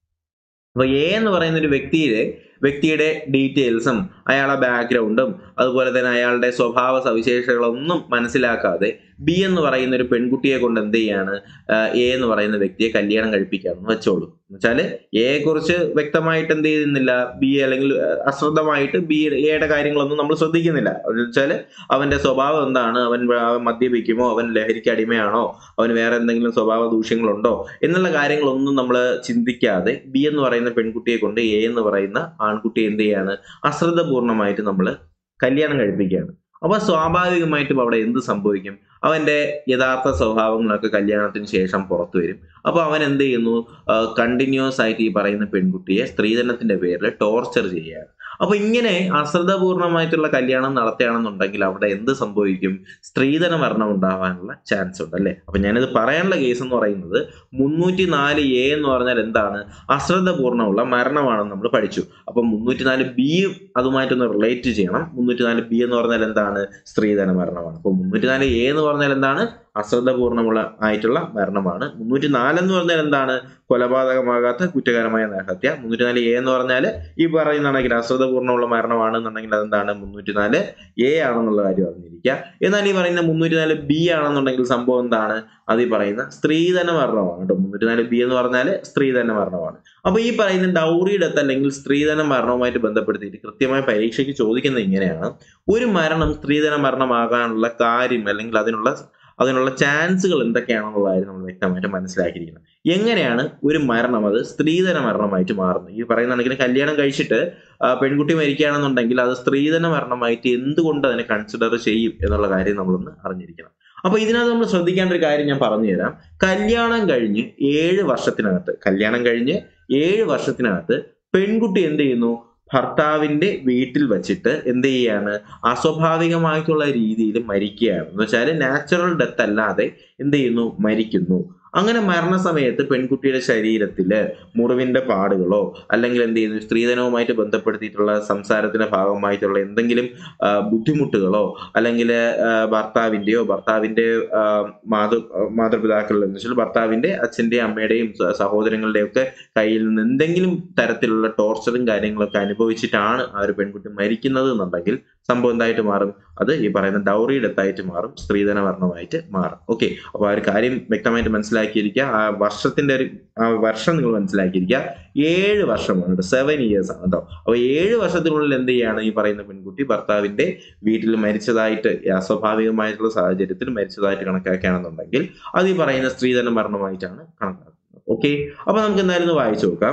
അപ്പൊ എ എന്ന് പറയുന്ന ഒരു വ്യക്തിയുടെ വ്യക്തിയുടെ ഡീറ്റെയിൽസും അയാളുടെ ബാക്ക്ഗ്രൗണ്ടും അതുപോലെ തന്നെ അയാളുടെ സ്വഭാവ സവിശേഷതകളൊന്നും മനസ്സിലാക്കാതെ ബി എന്ന് പറയുന്ന ഒരു പെൺകുട്ടിയെ കൊണ്ട് എന്ത് ചെയ്യാണ്? എ എന്ന് പറയുന്ന വ്യക്തിയെ കല്യാണം കഴിപ്പിക്കാന്ന് വെച്ചോളൂ. എന്നുവെച്ചാല് എയെ കുറിച്ച് വ്യക്തമായിട്ട് എന്ത് ചെയ്യുന്നില്ല, ബി അല്ലെങ്കിൽ അശ്രദ്ധമായിട്ട് ബി എയുടെ കാര്യങ്ങളൊന്നും നമ്മൾ ശ്രദ്ധിക്കുന്നില്ല. എന്ന് വെച്ചാല് അവന്റെ സ്വഭാവം എന്താണ്, അവൻ മദ്യപിക്കുമോ, അവൻ ലഹരിക്ക് അടിമയാണോ, അവന് വേറെ എന്തെങ്കിലും സ്വഭാവ ദൂഷ്യങ്ങളുണ്ടോ എന്നുള്ള കാര്യങ്ങളൊന്നും നമ്മൾ ചിന്തിക്കാതെ ബി എന്ന് പറയുന്ന പെൺകുട്ടിയെ കൊണ്ട് എ എന്ന് പറയുന്ന ആൺകുട്ടി എന്ത് ചെയ്യാണ്? അശ്രദ്ധപൂർണമായിട്ട് നമ്മൾ കല്യാണം കഴിപ്പിക്കുകയാണ്. അപ്പൊ സ്വാഭാവികമായിട്ടും അവിടെ എന്ത് സംഭവിക്കും? അവന്റെ യഥാർത്ഥ സ്വഭാവങ്ങളൊക്കെ കല്യാണത്തിന് ശേഷം പുറത്തു വരും. അപ്പൊ അവൻ എന്ത് ചെയ്യുന്നു? കണ്ടിന്യൂസ് ആയിട്ട് ഈ പറയുന്ന പെൺകുട്ടിയെ സ്ത്രീധനത്തിന്റെ പേരിൽ ടോർച്ചർ ചെയ്യുകയാണ്. അപ്പൊ ഇങ്ങനെ അശ്രദ്ധപൂർണമായിട്ടുള്ള കല്യാണം നടത്തുകയാണെന്നുണ്ടെങ്കിൽ അവിടെ എന്ത് സംഭവിക്കും? സ്ത്രീധന മരണം ഉണ്ടാവാനുള്ള ചാൻസ് ഉണ്ട് അല്ലെ. അപ്പൊ ഞാനിത് പറയാനുള്ള കേസ് എന്ന് പറയുന്നത് മുന്നൂറ്റി നാല് എ എന്ന് പറഞ്ഞാൽ എന്താണ്? അശ്രദ്ധപൂർണ്ണമുള്ള മരണമാണെന്ന് നമ്മൾ പഠിച്ചു. അപ്പൊ മുന്നൂറ്റി നാല് ബിയും അതുമായിട്ടൊന്ന് റിലേറ്റ് ചെയ്യണം. മുന്നൂറ്റി നാല് ബി എന്ന് പറഞ്ഞാൽ എന്താണ്? സ്ത്രീധന മരണമാണ്. അപ്പൊ മുന്നൂറ്റി നാല് എ എന്ന് പറഞ്ഞാൽ എന്താണ്? അശ്രദ്ധപൂർണ്ണമുള്ള ആയിട്ടുള്ള മരണമാണ്. മുന്നൂറ്റി നാല് എന്ന് പറഞ്ഞാൽ എന്താണ്? കൊലപാതകമാകാത്ത കുറ്റകരമായ നരഹത്യ. മുന്നൂറ്റി നാല് എ എന്ന് പറഞ്ഞാൽ ഈ പറയുന്നതാണെങ്കിൽ അശ്രദ്ധപൂർണ്ണമുള്ള മരണമാണെന്നുണ്ടെങ്കിൽ അതെന്താണ്? മുന്നൂറ്റി നാല് എ ആണെന്നുള്ള കാര്യം അറിഞ്ഞിരിക്കുക. എന്നാൽ ഈ പറയുന്ന മുന്നൂറ്റി നാല് ബി ആണെന്നുണ്ടെങ്കിൽ സംഭവം എന്താണ്? അത് ഈ പറയുന്ന സ്ത്രീധന മരണമാണ് കേട്ടോ. മുന്നൂറ്റി നാല് ബി എന്ന് പറഞ്ഞാൽ സ്ത്രീധന മരണമാണ്. അപ്പൊ ഈ പറയുന്ന ഡൗറി ഡെത്ത് അല്ലെങ്കിൽ സ്ത്രീധന മരണവുമായിട്ട് ബന്ധപ്പെടുത്തിയിട്ട് കൃത്യമായ പരീക്ഷയ്ക്ക് ചോദിക്കുന്നത് ഇങ്ങനെയാണ്: ഒരു മരണം സ്ത്രീധന മരണമാകാനുള്ള കാര്യം അല്ലെങ്കിൽ അതിനുള്ള അതിനുള്ള ചാൻസുകൾ എന്തൊക്കെയാണെന്നുള്ളതായിരുന്നു നമ്മൾ വ്യക്തമായിട്ട് മനസ്സിലാക്കിയിരിക്കുന്നത്. എങ്ങനെയാണ് ഒരു മരണം അത് സ്ത്രീധന മരണമായിട്ട് മാറുന്നത്? ഈ പറയുന്നതാണെങ്കിൽ കല്യാണം കഴിച്ചിട്ട് പെൺകുട്ടി മരിക്കുകയാണെന്നുണ്ടെങ്കിൽ അത് സ്ത്രീധന മരണമായിട്ട് എന്തുകൊണ്ട് അതിനെ കൺസിഡർ ചെയ്യും എന്നുള്ള കാര്യം നമ്മളൊന്ന് അറിഞ്ഞിരിക്കണം. അപ്പൊ ഇതിനകത്ത് നമ്മൾ ശ്രദ്ധിക്കേണ്ട ഒരു കാര്യം ഞാൻ പറഞ്ഞുതരാം. കല്യാണം കഴിഞ്ഞ് ഏഴ് വർഷത്തിനകത്ത് കല്യാണം കഴിഞ്ഞ് ഏഴ് വർഷത്തിനകത്ത് പെൺകുട്ടി എന്ത് ചെയ്യുന്നു? ഭർത്താവിന്റെ വീട്ടിൽ വെച്ചിട്ട് എന്ത് ചെയ്യാണ്? അസ്വാഭാവികമായിട്ടുള്ള രീതിയിൽ മരിക്കുകയാണ്. എന്ന് വെച്ചാൽ നാച്ചുറൽ ഡെത്ത് അല്ലാതെ എന്ത് ചെയ്യുന്നു? മരിക്കുന്നു. അങ്ങനെ മരണസമയത്ത് പെൺകുട്ടിയുടെ ശരീരത്തില് മുറിവിന്റെ പാടുകളോ അല്ലെങ്കിൽ എന്ത് ചെയ്യുന്നു? സ്ത്രീധനവുമായിട്ട് ബന്ധപ്പെടുത്തിയിട്ടുള്ള സംസാരത്തിന്റെ ഭാഗമായിട്ടുള്ള എന്തെങ്കിലും ബുദ്ധിമുട്ടുകളോ അല്ലെങ്കിൽ ഭർത്താവിന്റെയോ ഭർത്താവിന്റെ മാതൃ മാതൃപിതാക്കളുടെ എന്ന് വെച്ചാൽ ഭർത്താവിന്റെ അച്ഛന്റെയും അമ്മയുടെയും സഹോദരങ്ങളുടെയും ഒക്കെ കയ്യിൽ നിന്ന് എന്തെങ്കിലും തരത്തിലുള്ള ടോർച്ചറും കാര്യങ്ങളൊക്കെ അനുഭവിച്ചിട്ടാണ് ആ ഒരു പെൺകുട്ടി മരിക്കുന്നത് എന്നുണ്ടെങ്കിൽ സംഭവം എന്തായിട്ട് മാറും? അത് ഈ പറയുന്ന ഡൗറി ഡെത്ത് ആയിട്ട് മാറും, സ്ത്രീധന മരണമായിട്ട് മാറും. ഓക്കെ, അപ്പൊ ആ ഒരു കാര്യം വ്യക്തമായിട്ട് മനസ്സിലാക്കിയിരിക്കുക. ആ വർഷത്തിന്റെ ഒരു ആ വർഷം നിങ്ങൾ മനസ്സിലാക്കിയിരിക്കുക. ഏഴ് വർഷമാണ്, സെവൻ ഇയേഴ്സ് ആണ് കേട്ടോ. അപ്പൊ ഏഴ് വർഷത്തിനുള്ളിൽ എന്ത് ചെയ്യാണ്? ഈ പറയുന്ന പെൺകുട്ടി ഭർത്താവിന്റെ വീട്ടിൽ മരിച്ചതായിട്ട് അസ്വാഭാവികമായിട്ടുള്ള സാഹചര്യത്തിൽ മരിച്ചതായിട്ട് കണക്കാക്കുകയാണെന്നുണ്ടെങ്കിൽ അത് ഈ പറയുന്ന സ്ത്രീധന മരണമായിട്ടാണ് കണക്കാക്കുന്നത്. ഓക്കെ, അപ്പൊ നമുക്ക് എന്തായാലും വായിച്ചു നോക്കാം.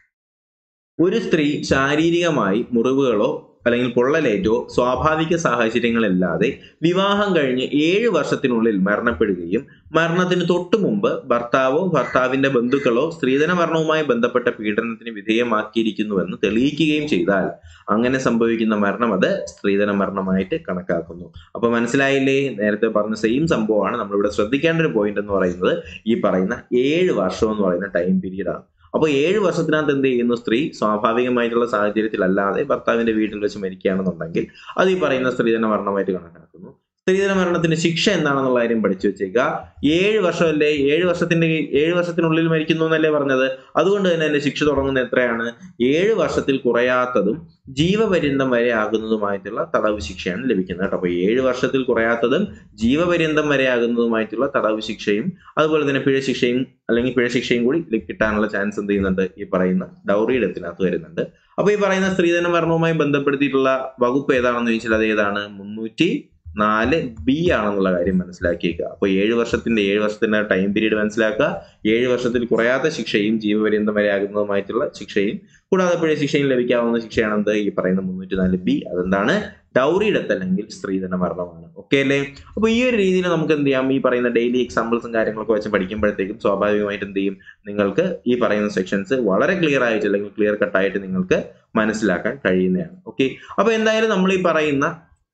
ഒരു സ്ത്രീ ശാരീരികമായി മുറിവുകളോ അല്ലെങ്കിൽ പൊള്ളലേറ്റോ സ്വാഭാവിക സാഹചര്യങ്ങളില്ലാതെ വിവാഹം കഴിഞ്ഞ് ഏഴ് വർഷത്തിനുള്ളിൽ മരണപ്പെടുകയും മരണത്തിന് തൊട്ടു മുമ്പ് ഭർത്താവോ ഭർത്താവിന്റെ ബന്ധുക്കളോ സ്ത്രീധന മരണവുമായി ബന്ധപ്പെട്ട പീഡനത്തിന് വിധേയമാക്കിയിരിക്കുന്നുവെന്ന് തെളിയിക്കുകയും ചെയ്താൽ അങ്ങനെ സംഭവിക്കുന്ന മരണം അത് സ്ത്രീധന മരണമായിട്ട് കണക്കാക്കുന്നു. അപ്പൊ മനസ്സിലായില്ലേ? നേരത്തെ പറഞ്ഞ സെയിം സംഭവമാണ്. നമ്മളിവിടെ ശ്രദ്ധിക്കേണ്ട ഒരു പോയിന്റ് എന്ന് പറയുന്നത് ഈ പറയുന്ന ഏഴ് വർഷം എന്ന് പറയുന്ന ടൈം പീരീഡ് ആണ്. അപ്പോൾ ഏഴ് വർഷത്തിനകത്ത് എന്ത് ചെയ്യുന്നു? സ്ത്രീ സ്വാഭാവികമായിട്ടുള്ള സാഹചര്യത്തിലല്ലാതെ ഭർത്താവിന്റെ വീട്ടിൽ വെച്ച് മരിക്കുകയാണെന്നുണ്ടെങ്കിൽ അത് ഈ പറയുന്ന സ്ത്രീധന മരണമായിട്ട് കണക്കാക്കുന്നു. സ്ത്രീധന മരണത്തിന്റെ ശിക്ഷ എന്താണെന്നുള്ള കാര്യം പഠിച്ചു വെച്ചേക്കുക. ഏഴ് വർഷമല്ലേ? ഏഴ് വർഷത്തിന്റെ ഏഴ് വർഷത്തിനുള്ളിൽ മരിക്കുന്നു എന്നല്ലേ പറഞ്ഞത്? അതുകൊണ്ട് തന്നെ അതിന്റെ ശിക്ഷ തുടങ്ങുന്നത് എത്രയാണ്? ഏഴ് വർഷത്തിൽ കുറയാത്തതും ജീവപര്യന്തം വരെ ആകുന്നതുമായിട്ടുള്ള തടവ് ശിക്ഷയാണ് ലഭിക്കുന്നത് കേട്ടോ. അപ്പൊ ഏഴ് വർഷത്തിൽ കുറയാത്തതും ജീവപര്യന്തം വരെ ആകുന്നതുമായിട്ടുള്ള തടവ് ശിക്ഷയും അതുപോലെ തന്നെ പിഴ ശിക്ഷയും അല്ലെങ്കിൽ പിഴ ശിക്ഷയും കൂടി കിട്ടാനുള്ള ചാൻസ് എന്ത് ചെയ്യുന്നുണ്ട്? ഈ പറയുന്ന ഡൗറി ഡെത്തിനകത്ത് വരുന്നുണ്ട്. അപ്പൊ ഈ പറയുന്ന സ്ത്രീധന മരണവുമായി ബന്ധപ്പെടുത്തിയിട്ടുള്ള വകുപ്പ് ഏതാണെന്ന് ചോദിച്ചാൽ അത് ഏതാണ്? മുന്നൂറ്റി നാല് ബി ആണെന്നുള്ള കാര്യം മനസ്സിലാക്കിയേക്കുക. അപ്പൊ ഏഴ് വർഷത്തിന്റെ ഏഴ് വർഷത്തിന്റെ ടൈം പീരീഡ് മനസ്സിലാക്കുക. ഏഴ് വർഷത്തിൽ കുറയാത്ത ശിക്ഷയും ജീവപര്യന്തം വരെ ആകുന്നതുമായിട്ടുള്ള ശിക്ഷയും കൂടാതെ പിഴ ശിക്ഷയും ലഭിക്കാവുന്ന ശിക്ഷയാണെന്ത്? ഈ പറയുന്ന മുന്നൂറ്റി നാല് ബി. അതെന്താണ്? ഡൗറി ഡെത്ത് അല്ലെങ്കിൽ സ്ത്രീധന മരണമാണ്. ഓക്കെ അല്ലേ? അപ്പൊ ഈ ഒരു രീതിയിൽ നമുക്ക് എന്ത് ചെയ്യാം? ഈ പറയുന്ന ഡെയിലി എക്സാമ്പിൾസും കാര്യങ്ങളൊക്കെ വെച്ച് പഠിക്കുമ്പോഴത്തേക്കും സ്വാഭാവികമായിട്ട് എന്ത് ചെയ്യും? നിങ്ങൾക്ക് ഈ പറയുന്ന സെക്ഷൻസ് വളരെ ക്ലിയർ ആയിട്ട് അല്ലെങ്കിൽ ക്ലിയർ കട്ടായിട്ട് നിങ്ങൾക്ക് മനസ്സിലാക്കാൻ കഴിയുന്നതാണ്. ഓക്കെ, അപ്പൊ എന്തായാലും നമ്മൾ ഈ പറയുന്ന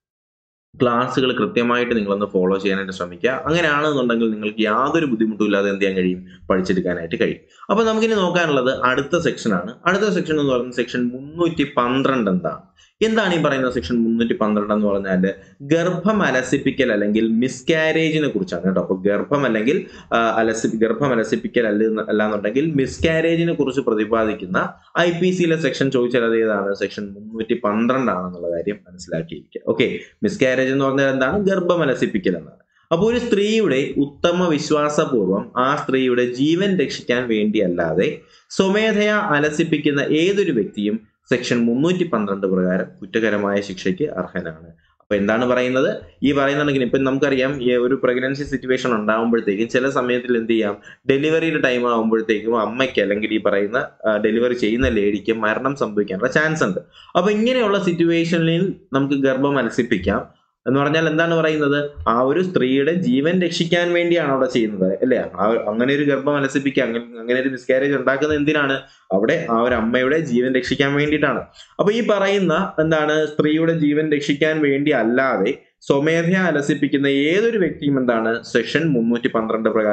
ക്ലാസ്സുകൾ കൃത്യമായിട്ട് നിങ്ങളൊന്ന് ഫോളോ ചെയ്യാനായിട്ട് ശ്രമിക്കുക. അങ്ങനെയാണെന്നുണ്ടെങ്കിൽ നിങ്ങൾക്ക് യാതൊരു ബുദ്ധിമുട്ടും ഇല്ലാതെ എന്ത് ചെയ്യാൻ കഴിയും? പഠിച്ചെടുക്കാനായിട്ട് കഴിയും. അപ്പൊ നമുക്കിനി നോക്കാനുള്ളത് അടുത്ത സെക്ഷനാണ്. അടുത്ത സെക്ഷൻ എന്ന് പറയുന്നത് സെക്ഷൻ മുന്നൂറ്റി പന്ത്രണ്ട് എന്താണ്? എന്താണ് ഈ പറയുന്ന സെക്ഷൻ മുന്നൂറ്റി പന്ത്രണ്ട് എന്ന് പറഞ്ഞാൽ ഗർഭം അലസിപ്പിക്കൽ അല്ലെങ്കിൽ മിസ്കാരേജിനെ കുറിച്ചാണ് കേട്ടോ. അപ്പൊ ഗർഭം അല്ലെങ്കിൽ അലസി ഗർഭം അലസിപ്പിക്കൽ അല്ല അല്ലാന്നുണ്ടെങ്കിൽ മിസ്കാരേജിനെ കുറിച്ച് പ്രതിപാദിക്കുന്ന ഐ പി സിയിലെ സെക്ഷൻ ചോദിച്ചാൽ അത് ഏതാണ്? സെക്ഷൻ മുന്നൂറ്റി പന്ത്രണ്ട് ആണെന്നുള്ള കാര്യം മനസ്സിലാക്കിയിരിക്കുക. ഓക്കെ, മിസ്കാരേജ് എന്ന് പറഞ്ഞാൽ എന്താണ്? ഗർഭം അലസിപ്പിക്കൽ എന്നാണ്. അപ്പോൾ ഒരു സ്ത്രീയുടെ ഉത്തമ വിശ്വാസപൂർവം ആ സ്ത്രീയുടെ ജീവൻ രക്ഷിക്കാൻ വേണ്ടിയല്ലാതെ സ്വമേധയാ അലസിപ്പിക്കുന്ന ഏതൊരു വ്യക്തിയും സെക്ഷൻ മുന്നൂറ്റി പന്ത്രണ്ട് പ്രകാരം കുറ്റകരമായ ശിക്ഷയ്ക്ക് അർഹനാണ്. അപ്പൊ എന്താണ് പറയുന്നത്? ഈ പറയുന്നുണ്ടെങ്കിൽ ഇപ്പൊ നമുക്കറിയാം ഈ ഒരു പ്രഗ്നൻസി സിറ്റുവേഷൻ ഉണ്ടാകുമ്പോഴത്തേക്കും ചില സമയത്തിൽ എന്ത് ചെയ്യാം? ഡെലിവറിയുടെ ടൈം ആകുമ്പോഴത്തേക്കും അമ്മയ്ക്ക് അല്ലെങ്കിൽ ഈ പറയുന്ന ഡെലിവറി ചെയ്യുന്ന ലേഡിക്ക് മരണം സംഭവിക്കാനുള്ള ചാൻസ് ഉണ്ട്. അപ്പൊ ഇങ്ങനെയുള്ള സിറ്റുവേഷനിൽ നമുക്ക് ഗർഭം അലസിപ്പിക്കാം എന്ന് പറഞ്ഞാൽ എന്താണ് പറയുന്നത്? ആ ഒരു സ്ത്രീയുടെ ജീവൻ രക്ഷിക്കാൻ വേണ്ടിയാണ് അവിടെ ചെയ്യുന്നത് അല്ലേ? ആ അങ്ങനെ ഒരു ഗർഭം അലസിപ്പിക്കുക, അങ്ങനെ അങ്ങനെ ഒരു മിസ്കാരേജ് ഉണ്ടാക്കുന്നത് എന്തിനാണ്? അവിടെ ആ ഒരു അമ്മയുടെ ജീവൻ രക്ഷിക്കാൻ വേണ്ടിയിട്ടാണ്. അപ്പൊ ഈ പറയുന്ന എന്താണ് സ്ത്രീയുടെ ജീവൻ രക്ഷിക്കാൻ വേണ്ടി അല്ലാതെ സ്വമേധയാ അലസിപ്പിക്കുന്ന ഏതൊരു വ്യക്തിയും എന്താണ് സെക്ഷൻ മുന്നൂറ്റി പന്ത്രണ്ട് പ്രകാരം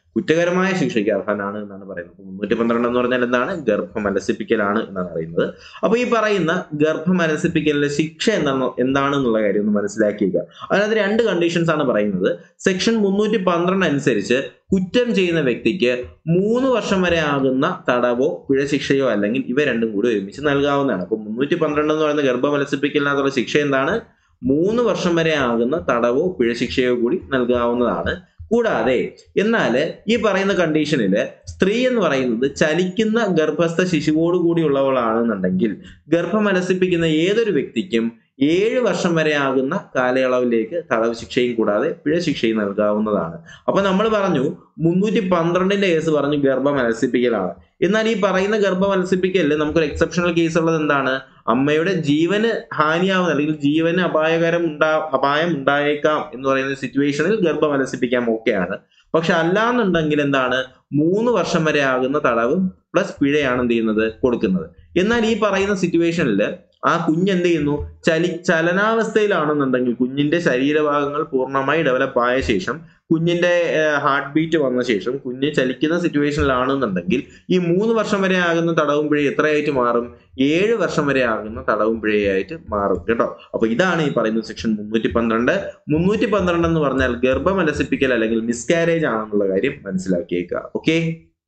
കുറ്റകരമായ ശിക്ഷയ്ക്ക് അർഹനാണ് എന്നാണ് പറയുന്നത്. മുന്നൂറ്റി പന്ത്രണ്ട് എന്ന് പറഞ്ഞാൽ എന്താണ്? ഗർഭമലസിപ്പിക്കലാണ് എന്നാണ് പറയുന്നത്. അപ്പൊ ഈ പറയുന്ന ഗർഭമലസിപ്പിക്കലിന്റെ ശിക്ഷ എന്താണോ എന്താണെന്നുള്ള കാര്യം ഒന്ന് മനസ്സിലാക്കിയിരിക്കുക. അതിനകത്ത് രണ്ട് കണ്ടീഷൻസ് ആണ് പറയുന്നത്. സെക്ഷൻ മുന്നൂറ്റി പന്ത്രണ്ട് അനുസരിച്ച് കുറ്റം ചെയ്യുന്ന വ്യക്തിക്ക് മൂന്ന് വർഷം വരെ ആകുന്ന തടവോ പിഴ ശിക്ഷയോ അല്ലെങ്കിൽ ഇവ രണ്ടും കൂടി ഒരുമിച്ച് നൽകാവുന്നതാണ്. അപ്പൊ മുന്നൂറ്റി പന്ത്രണ്ട് എന്ന് പറയുന്ന ഗർഭമലസിപ്പിക്കലിനകത്തുള്ള ശിക്ഷ എന്താണ്? മൂന്ന് വർഷം വരെ ആകുന്ന തടവോ പിഴ ശിക്ഷയോ കൂടി നൽകാവുന്നതാണ്. കൂടാതെ എന്നാല് ഈ പറയുന്ന കണ്ടീഷനില് സ്ത്രീ എന്ന് പറയുന്നത് ചലിക്കുന്ന ഗർഭസ്ഥ ശിശുവോട് കൂടിയുള്ളവളാണെന്നുണ്ടെങ്കിൽ ഗർഭമലസിപ്പിക്കുന്ന ഏതൊരു വ്യക്തിക്കും ഏഴ് വർഷം വരെ ആകുന്ന കാലയളവിലേക്ക് തടവ് ശിക്ഷയും കൂടാതെ പിഴ ശിക്ഷയും നൽകാവുന്നതാണ്. അപ്പൊ നമ്മൾ പറഞ്ഞു മുന്നൂറ്റി പന്ത്രണ്ടിന്റെ കേസ് പറഞ്ഞു ഗർഭമലസിപ്പിക്കലാണ്. എന്നാൽ ഈ പറയുന്ന ഗർഭമലസിപ്പിക്കലിൽ നമുക്കൊരു എക്സെപ്ഷണൽ കേസ് ഉള്ളത് എന്താണ്? അമ്മയുടെ ജീവന് ഹാനിയാവുന്ന അല്ലെങ്കിൽ ജീവന് അപായകരം ഉണ്ടാ അപായം ഉണ്ടായേക്കാം എന്ന് പറയുന്ന സിറ്റുവേഷനിൽ ഗർഭമലസിപ്പിക്കാൻ ഓക്കെയാണ്. പക്ഷെ അല്ലാന്നുണ്ടെങ്കിൽ എന്താണ്? മൂന്ന് വർഷം വരെ ആകുന്ന തടവും പ്ലസ് പിഴയാണ് എന്ത് ചെയ്യുന്നത്? കൊടുക്കുന്നത്. എന്നാൽ ഈ പറയുന്ന സിറ്റുവേഷനിൽ ആ കുഞ്ഞ് എന്ത് ചെയ്യുന്നു? ചലി ചലനാവസ്ഥയിലാണെന്നുണ്ടെങ്കിൽ കുഞ്ഞിന്റെ ശരീരഭാഗങ്ങൾ പൂർണ്ണമായി ഡെവലപ്പ് ആയ ശേഷം കുഞ്ഞിന്റെ ഹാർട്ട് ബീറ്റ് വന്ന ശേഷം കുഞ്ഞ് ചലിക്കുന്ന സിറ്റുവേഷനിലാണെന്നുണ്ടെങ്കിൽ ഈ മൂന്ന് വർഷം വരെ ആകുന്ന തടവും പിഴ എത്രയായിട്ട് മാറും? ഏഴ് വർഷം വരെ ആകുന്ന തടവും പിഴയായിട്ട് മാറും കേട്ടോ. അപ്പൊ ഇതാണ് ഈ പറയുന്ന സെക്ഷൻ മുന്നൂറ്റി പന്ത്രണ്ട്. മുന്നൂറ്റി പന്ത്രണ്ട് എന്ന് പറഞ്ഞാൽ ഗർഭമലസിപ്പിക്കൽ അല്ലെങ്കിൽ മിസ്കാരേജ് ആണെന്നുള്ള കാര്യം മനസ്സിലാക്കിയേക്കുക. ഓക്കെ,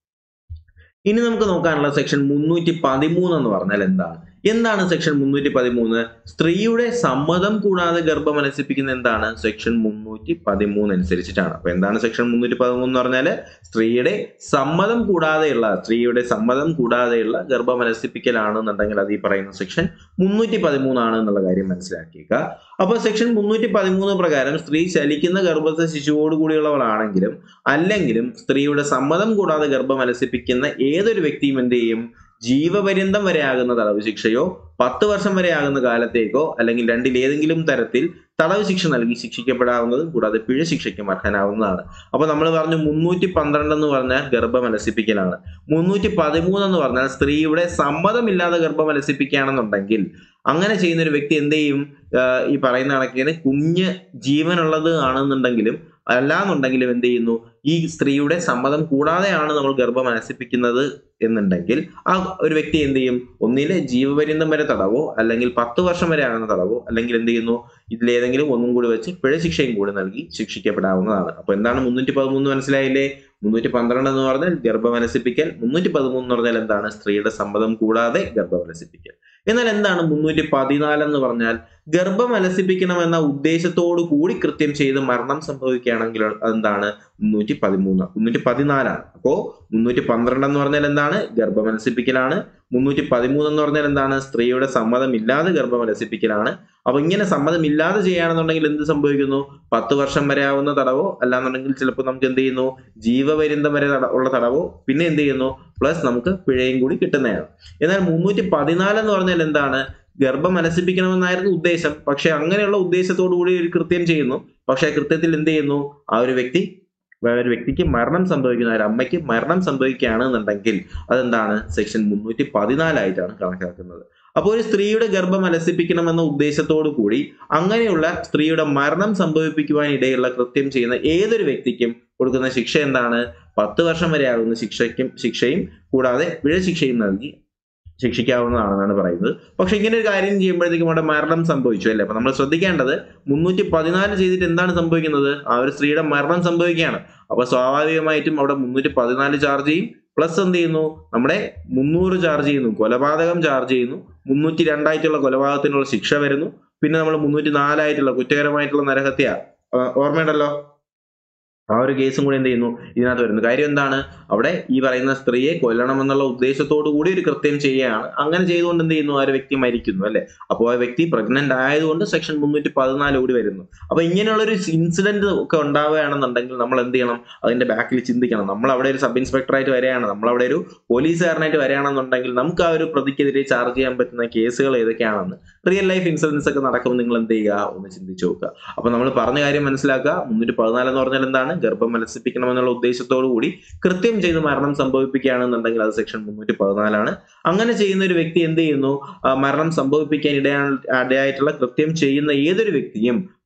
ഇനി നമുക്ക് നോക്കാനുള്ള സെക്ഷൻ മുന്നൂറ്റി പതിമൂന്ന് എന്ന് പറഞ്ഞാൽ എന്താണ്? എന്താണ് സെക്ഷൻ മുന്നൂറ്റി പതിമൂന്ന്? സ്ത്രീയുടെ സമ്മതം കൂടാതെ ഗർഭമലസിപ്പിക്കുന്ന എന്താണ്? സെക്ഷൻ മുന്നൂറ്റി പതിമൂന്ന് അനുസരിച്ചിട്ടാണ്. അപ്പൊ എന്താണ് സെക്ഷൻ മുന്നൂറ്റി പതിമൂന്ന് എന്ന് പറഞ്ഞാല് സ്ത്രീയുടെ സമ്മതം കൂടാതെയുള്ള സ്ത്രീയുടെ സമ്മതം കൂടാതെയുള്ള ഗർഭമലസിപ്പിക്കലാണെന്നുണ്ടെങ്കിൽ അത് ഈ പറയുന്ന സെക്ഷൻ മുന്നൂറ്റി പതിമൂന്നാണ് എന്നുള്ള കാര്യം മനസ്സിലാക്കിയേക്കുക. അപ്പൊ സെക്ഷൻ മുന്നൂറ്റി പതിമൂന്ന് പ്രകാരം സ്ത്രീ ചലിക്കുന്ന ഗർഭസ്ഥ ശിശുവോട് കൂടിയുള്ളവളാണെങ്കിലും അല്ലെങ്കിലും സ്ത്രീയുടെ സമ്മതം കൂടാതെ ഗർഭമലസിപ്പിക്കുന്ന ഏതൊരു വ്യക്തിയും എന്ത് ചെയ്യും? ജീവപര്യന്തം വരെ ആകുന്ന തടവ് ശിക്ഷയോ പത്ത് വർഷം വരെ ആകുന്ന കാലത്തേക്കോ അല്ലെങ്കിൽ രണ്ടിൽ ഏതെങ്കിലും തരത്തിൽ തടവ് ശിക്ഷ നൽകി ശിക്ഷിക്കപ്പെടാവുന്നതും കൂടാതെ പിഴ ശിക്ഷയ്ക്കും അർഹനാവുന്നതാണ്. അപ്പൊ നമ്മൾ പറഞ്ഞു മുന്നൂറ്റി പന്ത്രണ്ട് എന്ന് പറഞ്ഞാൽ ഗർഭമലസിപ്പിക്കലാണ്. മുന്നൂറ്റി പതിമൂന്ന് എന്ന് പറഞ്ഞാൽ സ്ത്രീയുടെ സമ്മതമില്ലാതെ ഗർഭമലസിപ്പിക്കുകയാണെന്നുണ്ടെങ്കിൽ അങ്ങനെ ചെയ്യുന്ന ഒരു വ്യക്തി എന്ത് ചെയ്യും? ഈ പറയുന്ന കണക്കിന് കുഞ്ഞ് ജീവനുള്ളത് ആണെന്നുണ്ടെങ്കിലും അല്ലാന്നുണ്ടെങ്കിലും എന്ത് ചെയ്യുന്നു? ഈ സ്ത്രീയുടെ സമ്മതം കൂടാതെയാണ് നമ്മൾ ഗർഭമലസിപ്പിക്കുന്നത് എന്നുണ്ടെങ്കിൽ ആ ഒരു വ്യക്തി എന്ത് ചെയ്യും? ഒന്നിലെ ജീവപര്യന്തം വരെ തടവോ അല്ലെങ്കിൽ പത്ത് വർഷം വരെ ആകുന്ന തടവോ അല്ലെങ്കിൽ എന്ത് ചെയ്യുന്നു? ഇതിലേതെങ്കിലും ഒന്നും കൂടി വെച്ച് പിഴ ശിക്ഷയും കൂടി നൽകി ശിക്ഷിക്കപ്പെടാവുന്നതാണ്. അപ്പൊ എന്താണ് മുന്നൂറ്റി പതിമൂന്ന് മനസ്സിലായില്ലേ? മുന്നൂറ്റി പന്ത്രണ്ട് എന്ന് പറഞ്ഞാൽ ഗർഭമലസിപ്പിക്കൽ, മുന്നൂറ്റി പതിമൂന്ന് എന്ന് പറഞ്ഞാൽ എന്താണ്? സ്ത്രീയുടെ സമ്മതം കൂടാതെ ഗർഭമലസിപ്പിക്കൽ. എന്നാൽ എന്താണ് മുന്നൂറ്റി പതിനാല് എന്ന് പറഞ്ഞാൽ? ഗർഭമലസിപ്പിക്കണമെന്ന ഉദ്ദേശത്തോടു കൂടി കൃത്യം ചെയ്ത് മരണം സംഭവിക്കുകയാണെങ്കിൽ അതെന്താണ്? മുന്നൂറ്റി പതിമൂന്ന് മുന്നൂറ്റി പതിനാലാണ്. അപ്പോ മുന്നൂറ്റി പന്ത്രണ്ട് എന്ന് പറഞ്ഞാൽ എന്താണ്? ഗർഭമലസിപ്പിക്കലാണ്. മുന്നൂറ്റി പതിമൂന്ന് എന്ന് പറഞ്ഞാൽ എന്താണ്? സ്ത്രീയുടെ സമ്മതം ഇല്ലാതെ ഗർഭമലസിപ്പിക്കലാണ്. അപ്പൊ ഇങ്ങനെ സമ്മതമില്ലാതെ ചെയ്യുകയാണെന്നുണ്ടെങ്കിൽ എന്ത് സംഭവിക്കുന്നു? പത്ത് വർഷം വരെ ആവുന്ന തടവോ അല്ലാന്നുണ്ടെങ്കിൽ ചിലപ്പോൾ നമുക്ക് എന്ത് ചെയ്യുന്നു? ജീവപര്യന്തം വരെ ഉള്ള തടവോ പിന്നെ എന്ത് ചെയ്യുന്നു? പ്ലസ് നമുക്ക് പിഴയും കൂടി കിട്ടുന്നതാണ്. എന്നാൽ മുന്നൂറ്റി പതിനാല് എന്ന് പറഞ്ഞാൽ എന്താണ്? ഗർഭമലസിപ്പിക്കണമെന്നായിരുന്നു ഉദ്ദേശം. പക്ഷെ അങ്ങനെയുള്ള ഉദ്ദേശത്തോടു കൂടി ഒരു കൃത്യം ചെയ്യുന്നു. പക്ഷെ കൃത്യത്തിൽ എന്ത് ചെയ്യുന്നു? ആ ഒരു വ്യക്തി ഒരു വ്യക്തിക്ക് മരണം സംഭവിക്കുന്ന ഒരു അമ്മയ്ക്ക് മരണം സംഭവിക്കുകയാണെന്നുണ്ടെങ്കിൽ അതെന്താണ്? സെക്ഷൻ മുന്നൂറ്റി പതിനാലായിട്ടാണ് കണക്കാക്കുന്നത്. അപ്പോൾ ഒരു സ്ത്രീയുടെ ഗർഭമലസിപ്പിക്കണമെന്ന ഉദ്ദേശത്തോടു കൂടി അങ്ങനെയുള്ള സ്ത്രീയുടെ മരണം സംഭവിപ്പിക്കുവാൻ ഇടയുള്ള കൃത്യം ചെയ്യുന്ന ഏതൊരു വ്യക്തിക്കും കൊടുക്കുന്ന ശിക്ഷ എന്താണ്? പത്ത് വർഷം വരെ ആകുന്ന ശിക്ഷയ്ക്കും ശിക്ഷയും കൂടാതെ പിഴ ശിക്ഷയും നൽകി ശിക്ഷിക്കാവുന്നതാണെന്നാണ് പറയുന്നത്. പക്ഷെ ഇങ്ങനെ ഒരു കാര്യം ചെയ്യുമ്പോഴത്തേക്കും അവിടെ മരണം സംഭവിച്ചു അല്ലേ? അപ്പൊ നമ്മൾ ശ്രദ്ധിക്കേണ്ടത് മുന്നൂറ്റി പതിനാല് ചെയ്തിട്ട് എന്താണ് സംഭവിക്കുന്നത്? ആ ഒരു സ്ത്രീയുടെ മരണം സംഭവിക്കുകയാണ്. അപ്പൊ സ്വാഭാവികമായിട്ടും അവിടെ മുന്നൂറ്റി പതിനാല് ചാർജ് ചെയ്യും. പ്ലസ് എന്ത് ചെയ്യുന്നു? നമ്മുടെ മുന്നൂറ് ചാർജ് ചെയ്യുന്നു, കൊലപാതകം ചാർജ് ചെയ്യുന്നു. മുന്നൂറ്റി രണ്ടായിട്ടുള്ള കൊലപാതകത്തിനുള്ള ശിക്ഷ വരുന്നു. പിന്നെ നമ്മൾ മുന്നൂറ്റി നാലായിട്ടുള്ള കുറ്റകരമായിട്ടുള്ള നരഹത്യ ഓർമ്മയുണ്ടല്ലോ, ആ ഒരു കേസും കൂടി എന്ത് ചെയ്യുന്നു? ഇതിനകത്ത് വരുന്നു. കാര്യം എന്താണ്? അവിടെ ഈ പറയുന്ന സ്ത്രീയെ കൊല്ലണമെന്നുള്ള ഉദ്ദേശത്തോടു കൂടി ഒരു കൃത്യം ചെയ്യുകയാണ്. അങ്ങനെ ചെയ്തുകൊണ്ട് എന്ത് ചെയ്യുന്നു? ആ ഒരു വ്യക്തി മരിക്കുന്നു അല്ലെ? അപ്പോൾ ആ വ്യക്തി പ്രഗ്നന്റ് ആയതുകൊണ്ട് സെക്ഷൻ മുന്നൂറ്റി പതിനാല് കൂടി വരുന്നു. അപ്പൊ ഇങ്ങനെയുള്ള ഒരു ഇൻസിഡന്റ് ഒക്കെ ഉണ്ടാവുകയാണെന്നുണ്ടെങ്കിൽ നമ്മൾ എന്ത് ചെയ്യണം? അതിന്റെ ബാക്കിൽ ചിന്തിക്കണം. നമ്മൾ അവിടെ ഒരു സബ് ഇൻസ്പെക്ടറായിട്ട് വരികയാണ്, നമ്മൾ അവിടെ ഒരു പോലീസുകാരനായിട്ട് വരികയാണെന്നുണ്ടെങ്കിൽ നമുക്ക് ആ ഒരു പ്രതിക്കെതിരെ ചാർജ് ചെയ്യാൻ പറ്റുന്ന കേസുകൾ ഏതൊക്കെയാണെന്ന് റിയൽ ലൈഫ് ഇൻസിഡൻസ് ഒക്കെ നടക്കുമ്പോൾ നിങ്ങൾ എന്ത് ചെയ്യുക? ഒന്ന് ചിന്തിച്ചു നോക്കുക. അപ്പൊ നമ്മൾ പറഞ്ഞ കാര്യം മനസ്സിലാക്കുക. മുന്നൂറ്റി പതിനാല് എന്ന് പറഞ്ഞാൽ എന്താണ്? ഗർഭമലസിപ്പിക്കണമെന്നുള്ള ഉദ്ദേശത്തോടു കൂടി കൃത്യം ചെയ്ത് മരണം സംഭവിപ്പിക്കുകയാണെന്നുണ്ടെങ്കിൽ അത് സെക്ഷൻ മുന്നൂറ്റി പതിനാലാണ്. അങ്ങനെ ചെയ്യുന്ന ഒരു വ്യക്തി എന്ത് ചെയ്യുന്നു? മരണം സംഭവിപ്പിക്കാൻ ഇടയാ ഇടയായിട്ടുള്ള കൃത്യം ചെയ്യുന്ന ഏതൊരു വ്യക്തിയും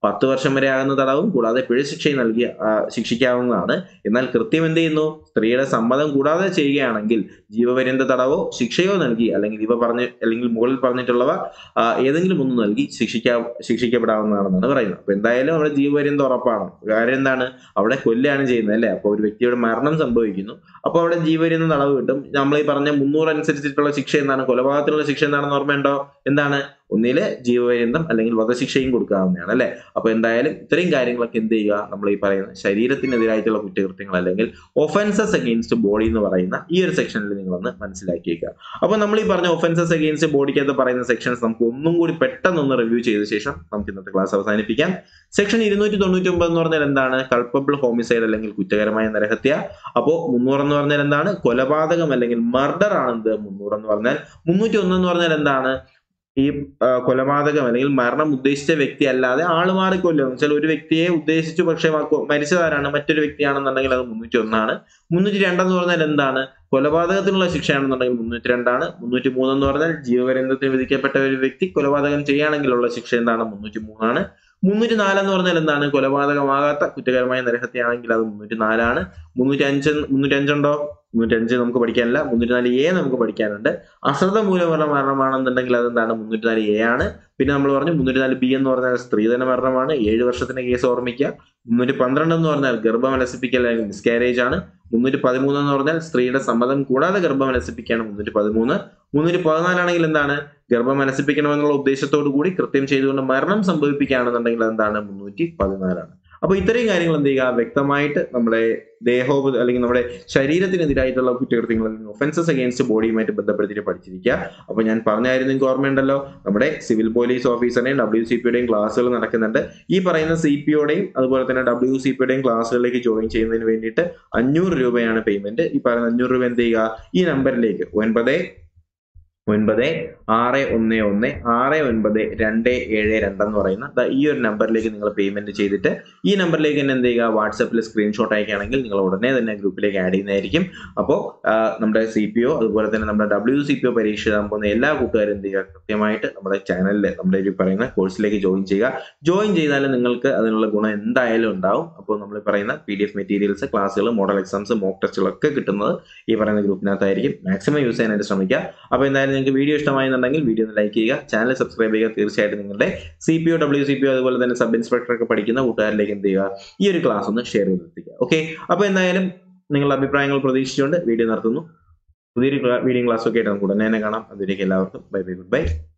പത്ത് വർഷം വരെ ആകുന്ന തടവും കൂടാതെ പിഴ ശിക്ഷയും നൽകി ശിക്ഷിക്കാവുന്നതാണ്. എന്നാൽ കൃത്യം എന്ത് ചെയ്യുന്നു? സ്ത്രീയുടെ സമ്മതം കൂടാതെ ചെയ്യുകയാണെങ്കിൽ ജീവപര്യന്ത തടവോ ശിക്ഷയോ നൽകി അല്ലെങ്കിൽ ഇവ പറഞ്ഞ് അല്ലെങ്കിൽ മുകളിൽ പറഞ്ഞിട്ടുള്ളവ ഏതെങ്കിലും ഒന്ന് നൽകി ശിക്ഷിക്കാ ശിക്ഷിക്കപ്പെടാവുന്നതാണെന്നാണ് പറയുന്നത്. അപ്പൊ എന്തായാലും അവിടെ ജീവപര്യന്തം ഉറപ്പാണ്. കാര്യം എന്താണ്? അവിടെ കൊല്ലുകയാണ് ചെയ്യുന്നത് അല്ലെ? അപ്പൊ ഒരു വ്യക്തിയുടെ മരണം സംഭവിക്കുന്നു, അപ്പൊ അവിടെ ജീവപര്യന്തം തടവ് കിട്ടും. നമ്മൾ ഈ പറഞ്ഞ മുന്നൂറ് അനുസരിച്ചിട്ടുള്ള ശിക്ഷ എന്താണ്? കൊലപാതകത്തിനുള്ള ശിക്ഷ എന്താണെന്ന് ഓർമ്മയുണ്ടോ? എന്താണ്? ഒന്നില് ജീവപര്യന്തം അല്ലെങ്കിൽ വധശിക്ഷയും കൊടുക്കാവുന്നതാണ് അല്ലെ? അപ്പൊ എന്തായാലും ഇത്രയും കാര്യങ്ങളൊക്കെ എന്ത് ചെയ്യുക? നമ്മൾ ഈ പറയുന്ന ശരീരത്തിനെതിരായിട്ടുള്ള കുറ്റകൃത്യങ്ങൾ അല്ലെങ്കിൽ ഒഫൻസസ് അഗെയിൻസ്റ്റ് ബോഡി എന്ന് പറയുന്ന ഈ ഒരു സെക്ഷനിൽ നിങ്ങളൊന്ന് മനസ്സിലാക്കിയേക്കുക. അപ്പൊ നമ്മൾ ഈ പറഞ്ഞ ഒഫൻസസ് അഗെയിൻസ്റ്റ് ബോഡിക്കകത്ത് പറയുന്ന സെക്ഷൻസ് നമുക്ക് ഒന്നും കൂടി പെട്ടെന്ന് ഒന്ന് റിവ്യൂ ചെയ്ത ശേഷം നമുക്ക് ഇന്നത്തെ ക്ലാസ് അവസാനിപ്പിക്കാം. സെക്ഷൻ ഇരുന്നൂറ്റി തൊണ്ണൂറ്റി ഒമ്പത് എന്ന് പറഞ്ഞാൽ എന്താണ്? കൾപ്പബിൾ ഹോമിസൈഡ് അല്ലെങ്കിൽ കുറ്റകരമായ നരഹത്യ. അപ്പോ മുന്നൂറ് എന്ന് പറഞ്ഞാൽ എന്താണ്? കൊലപാതകം അല്ലെങ്കിൽ മർഡർ ആണെന്ത് മുന്നൂറ് എന്ന് പറഞ്ഞാൽ. മുന്നൂറ്റി ഒന്ന് എന്ന് പറഞ്ഞാൽ എന്താണ്? ഈ കൊലപാതകം അല്ലെങ്കിൽ മരണം ഉദ്ദേശിച്ച വ്യക്തി അല്ലാതെ ആള് മാറി കൊല്ലുക. വെച്ചാൽ ഒരു വ്യക്തിയെ ഉദ്ദേശിച്ചു പക്ഷെ മരിച്ചതാരാണ്? മറ്റൊരു വ്യക്തിയാണെന്നുണ്ടെങ്കിൽ അത് മുന്നൂറ്റി ഒന്നാണ്. മുന്നൂറ്റി രണ്ടെന്ന് പറഞ്ഞാൽ എന്താണ്? കൊലപാതകത്തിനുള്ള ശിക്ഷയാണെന്നുണ്ടെങ്കിൽ മുന്നൂറ്റി രണ്ടാണ്. മുന്നൂറ്റി മൂന്ന് എന്ന് പറഞ്ഞാൽ ജീവപര്യന്തത്തിന് വിധിക്കപ്പെട്ട ഒരു വ്യക്തി കൊലപാതകം ചെയ്യുകയാണെങ്കിലുള്ള ശിക്ഷ എന്താണ്? മുന്നൂറ്റി മൂന്നാണ്. മുന്നൂറ്റി നാല് എന്ന് പറഞ്ഞാൽ എന്താണ്? കൊലപാതകമാകാത്ത കുറ്റകരമായ നരഹത്യാണെങ്കിൽ അത് മുന്നൂറ്റി നാലാണ്. മുന്നൂറ്റി അഞ്ച് മുന്നൂറ്റി അഞ്ചുണ്ടോ? മുന്നൂറ്റി അഞ്ച് നമുക്ക് പഠിക്കാനില്ല. മുന്നൂറ്റി നാല് എ നമുക്ക് പഠിക്കാനുണ്ട്. അശ്രദ്ധ മൂലമുള്ള മരണമാണെന്നുണ്ടെങ്കിൽ അതെന്താണ്? മുന്നൂറ്റി നാല് എ ആണ്. പിന്നെ നമ്മൾ പറഞ്ഞു മുന്നൂറ്റി നാല് ബി എന്ന് പറഞ്ഞാൽ സ്ത്രീധന മരണമാണ്. ഏഴ് വർഷത്തിന്റെ കേസ് ഓർമ്മിക്കുക. മുന്നൂറ്റി പന്ത്രണ്ട് എന്ന് പറഞ്ഞാൽ ഗർഭം അലസിപ്പിക്കൽ അല്ലെങ്കിൽ മിസ്കാരേജ് ആണ്. മുന്നൂറ്റി പതിമൂന്ന് എന്ന് പറഞ്ഞാൽ സ്ത്രീയുടെ സമ്മതം കൂടാതെ ഗർഭം അലസിപ്പിക്കുകയാണ് മുന്നൂറ്റി പതിമൂന്ന്. മുന്നൂറ്റി പതിനാലാണെങ്കിൽ എന്താണ്? ഗർഭം അലസിപ്പിക്കണമെന്നുള്ള ഉദ്ദേശത്തോടു കൂടി കൃത്യം ചെയ്തുകൊണ്ട് മരണം സംഭവിപ്പിക്കുകയാണെന്നുണ്ടെങ്കിൽ എന്താണ്? മുന്നൂറ്റി പതിനാലാണ്. അപ്പൊ ഇത്രയും കാര്യങ്ങൾ എന്ത് ചെയ്യുക? വ്യക്തമായിട്ട് നമ്മുടെ ദേഹോപ അല്ലെങ്കിൽ നമ്മുടെ ശരീരത്തിനെതിരായിട്ടുള്ള കുറ്റകൃത്യങ്ങൾ അല്ലെങ്കിൽ ഒഫൻസസ് അഗെയിൻസ്റ്റ് ബോഡിയുമായിട്ട് ബന്ധപ്പെടുത്തിയിട്ട് പഠിച്ചിരിക്കുക. അപ്പൊ ഞാൻ പറഞ്ഞായിരുന്നു, നിങ്ങൾക്ക് ഓർമ്മയുണ്ടല്ലോ, നമ്മുടെ സിവിൽ പോലീസ് ഓഫീസറിന്റെയും ഡബ്ല്യു സി പിയുടെയും ക്ലാസ്സുകൾ നടക്കുന്നുണ്ട്. ഈ പറയുന്ന സി പി ഒയുടെയും അതുപോലെ തന്നെ ഡബ്ല്യു സി പിയുടെയും ക്ലാസ്സുകളിലേക്ക് ജോയിൻ ചെയ്യുന്നതിന് വേണ്ടിയിട്ട് അഞ്ഞൂറ് രൂപയാണ് പേയ്മെന്റ്. ഈ പറയുന്ന അഞ്ഞൂറ് രൂപ എന്ത് ചെയ്യുക? ഈ നമ്പറിലേക്ക് ഒൻപത് ഒൻപത് ആറ് ഒന്ന് ഒന്ന് ആറ് ഒൻപത് രണ്ട് ഏഴ് രണ്ട് എന്ന് പറയുന്ന ഈ ഒരു നമ്പറിലേക്ക് നിങ്ങൾ പേയ്മെന്റ് ചെയ്തിട്ട് ഈ നമ്പറിലേക്ക് തന്നെ എന്ത് ചെയ്യുക? വാട്സാപ്പിൽ സ്ക്രീൻഷോട്ട് അയക്കുകയാണെങ്കിൽ നിങ്ങൾ ഉടനെ തന്നെ ഗ്രൂപ്പിലേക്ക് ആഡ് ചെയ്യുന്നതായിരിക്കും. അപ്പോൾ നമ്മുടെ സി പി ഒ അതുപോലെ തന്നെ നമ്മുടെ ഡബ്ല്യു സി പി ഒ പരീക്ഷ എഴുതാൻ പോകുന്ന എല്ലാ കൂട്ടുകാരും എന്ത് ചെയ്യുക? കൃത്യമായിട്ട് നമ്മുടെ ചാനലിൽ നമ്മുടെ ഈ പറയുന്ന കോഴ്സിലേക്ക് ജോയിൻ ചെയ്യുക. ജോയിൻ ചെയ്താൽ നിങ്ങൾക്ക് അതിനുള്ള ഗുണം എന്തായാലും ഉണ്ടാവും. അപ്പോൾ നമ്മൾ പറയുന്ന പി ഡി എഫ് മെറ്റീരിയൽസ്, ക്ലാസ്സുകൾ, മോഡൽ എക്സാംസ്, മോക്ക് ടെസ്റ്റുകളൊക്കെ കിട്ടുന്നത് ഈ പറയുന്ന ഗ്രൂപ്പിനകത്തായിരിക്കും. മാക്സിമം യൂസ് ചെയ്യാനായിട്ട് ശ്രമിക്കുക. അപ്പോൾ എന്തായാലും നിങ്ങൾക്ക് വീഡിയോ ഇഷ്ടമായെന്നുണ്ടെങ്കിൽ വീഡിയോ ഒന്ന് ലൈക്ക് ചെയ്യുക, ചാനൽ സബ്സ്ക്രൈബ് ചെയ്യുക. തീർച്ചയായിട്ടും നിങ്ങളുടെ C P O W C P O അതുപോലെ തന്നെ സബ് ഇൻസ്പെക്ടർ ഒക്കെ പഠിക്കുന്ന കൂട്ടുകാരിലേക്ക് എന്ത് ചെയ്യുക? ഈ ഒരു ക്ലാസ് ഒന്ന് ഷെയർ ചെയ്തെത്തിക്കുക. ഓക്കെ, അപ്പോൾ എന്തായാലും നിങ്ങളുടെ അഭിപ്രായങ്ങൾ പ്രതീക്ഷിച്ചുകൊണ്ട് വീഡിയോ നടത്തുന്നു. പുതിയൊരു വീഡിയോ ക്ലാസ് ഒക്കെ ആയിട്ട് നമുക്ക് ഉടനെ തന്നെ കാണാം. അതിലേക്ക് എല്ലാവർക്കും ബൈ ബൈ, ഗുഡ് ബൈ.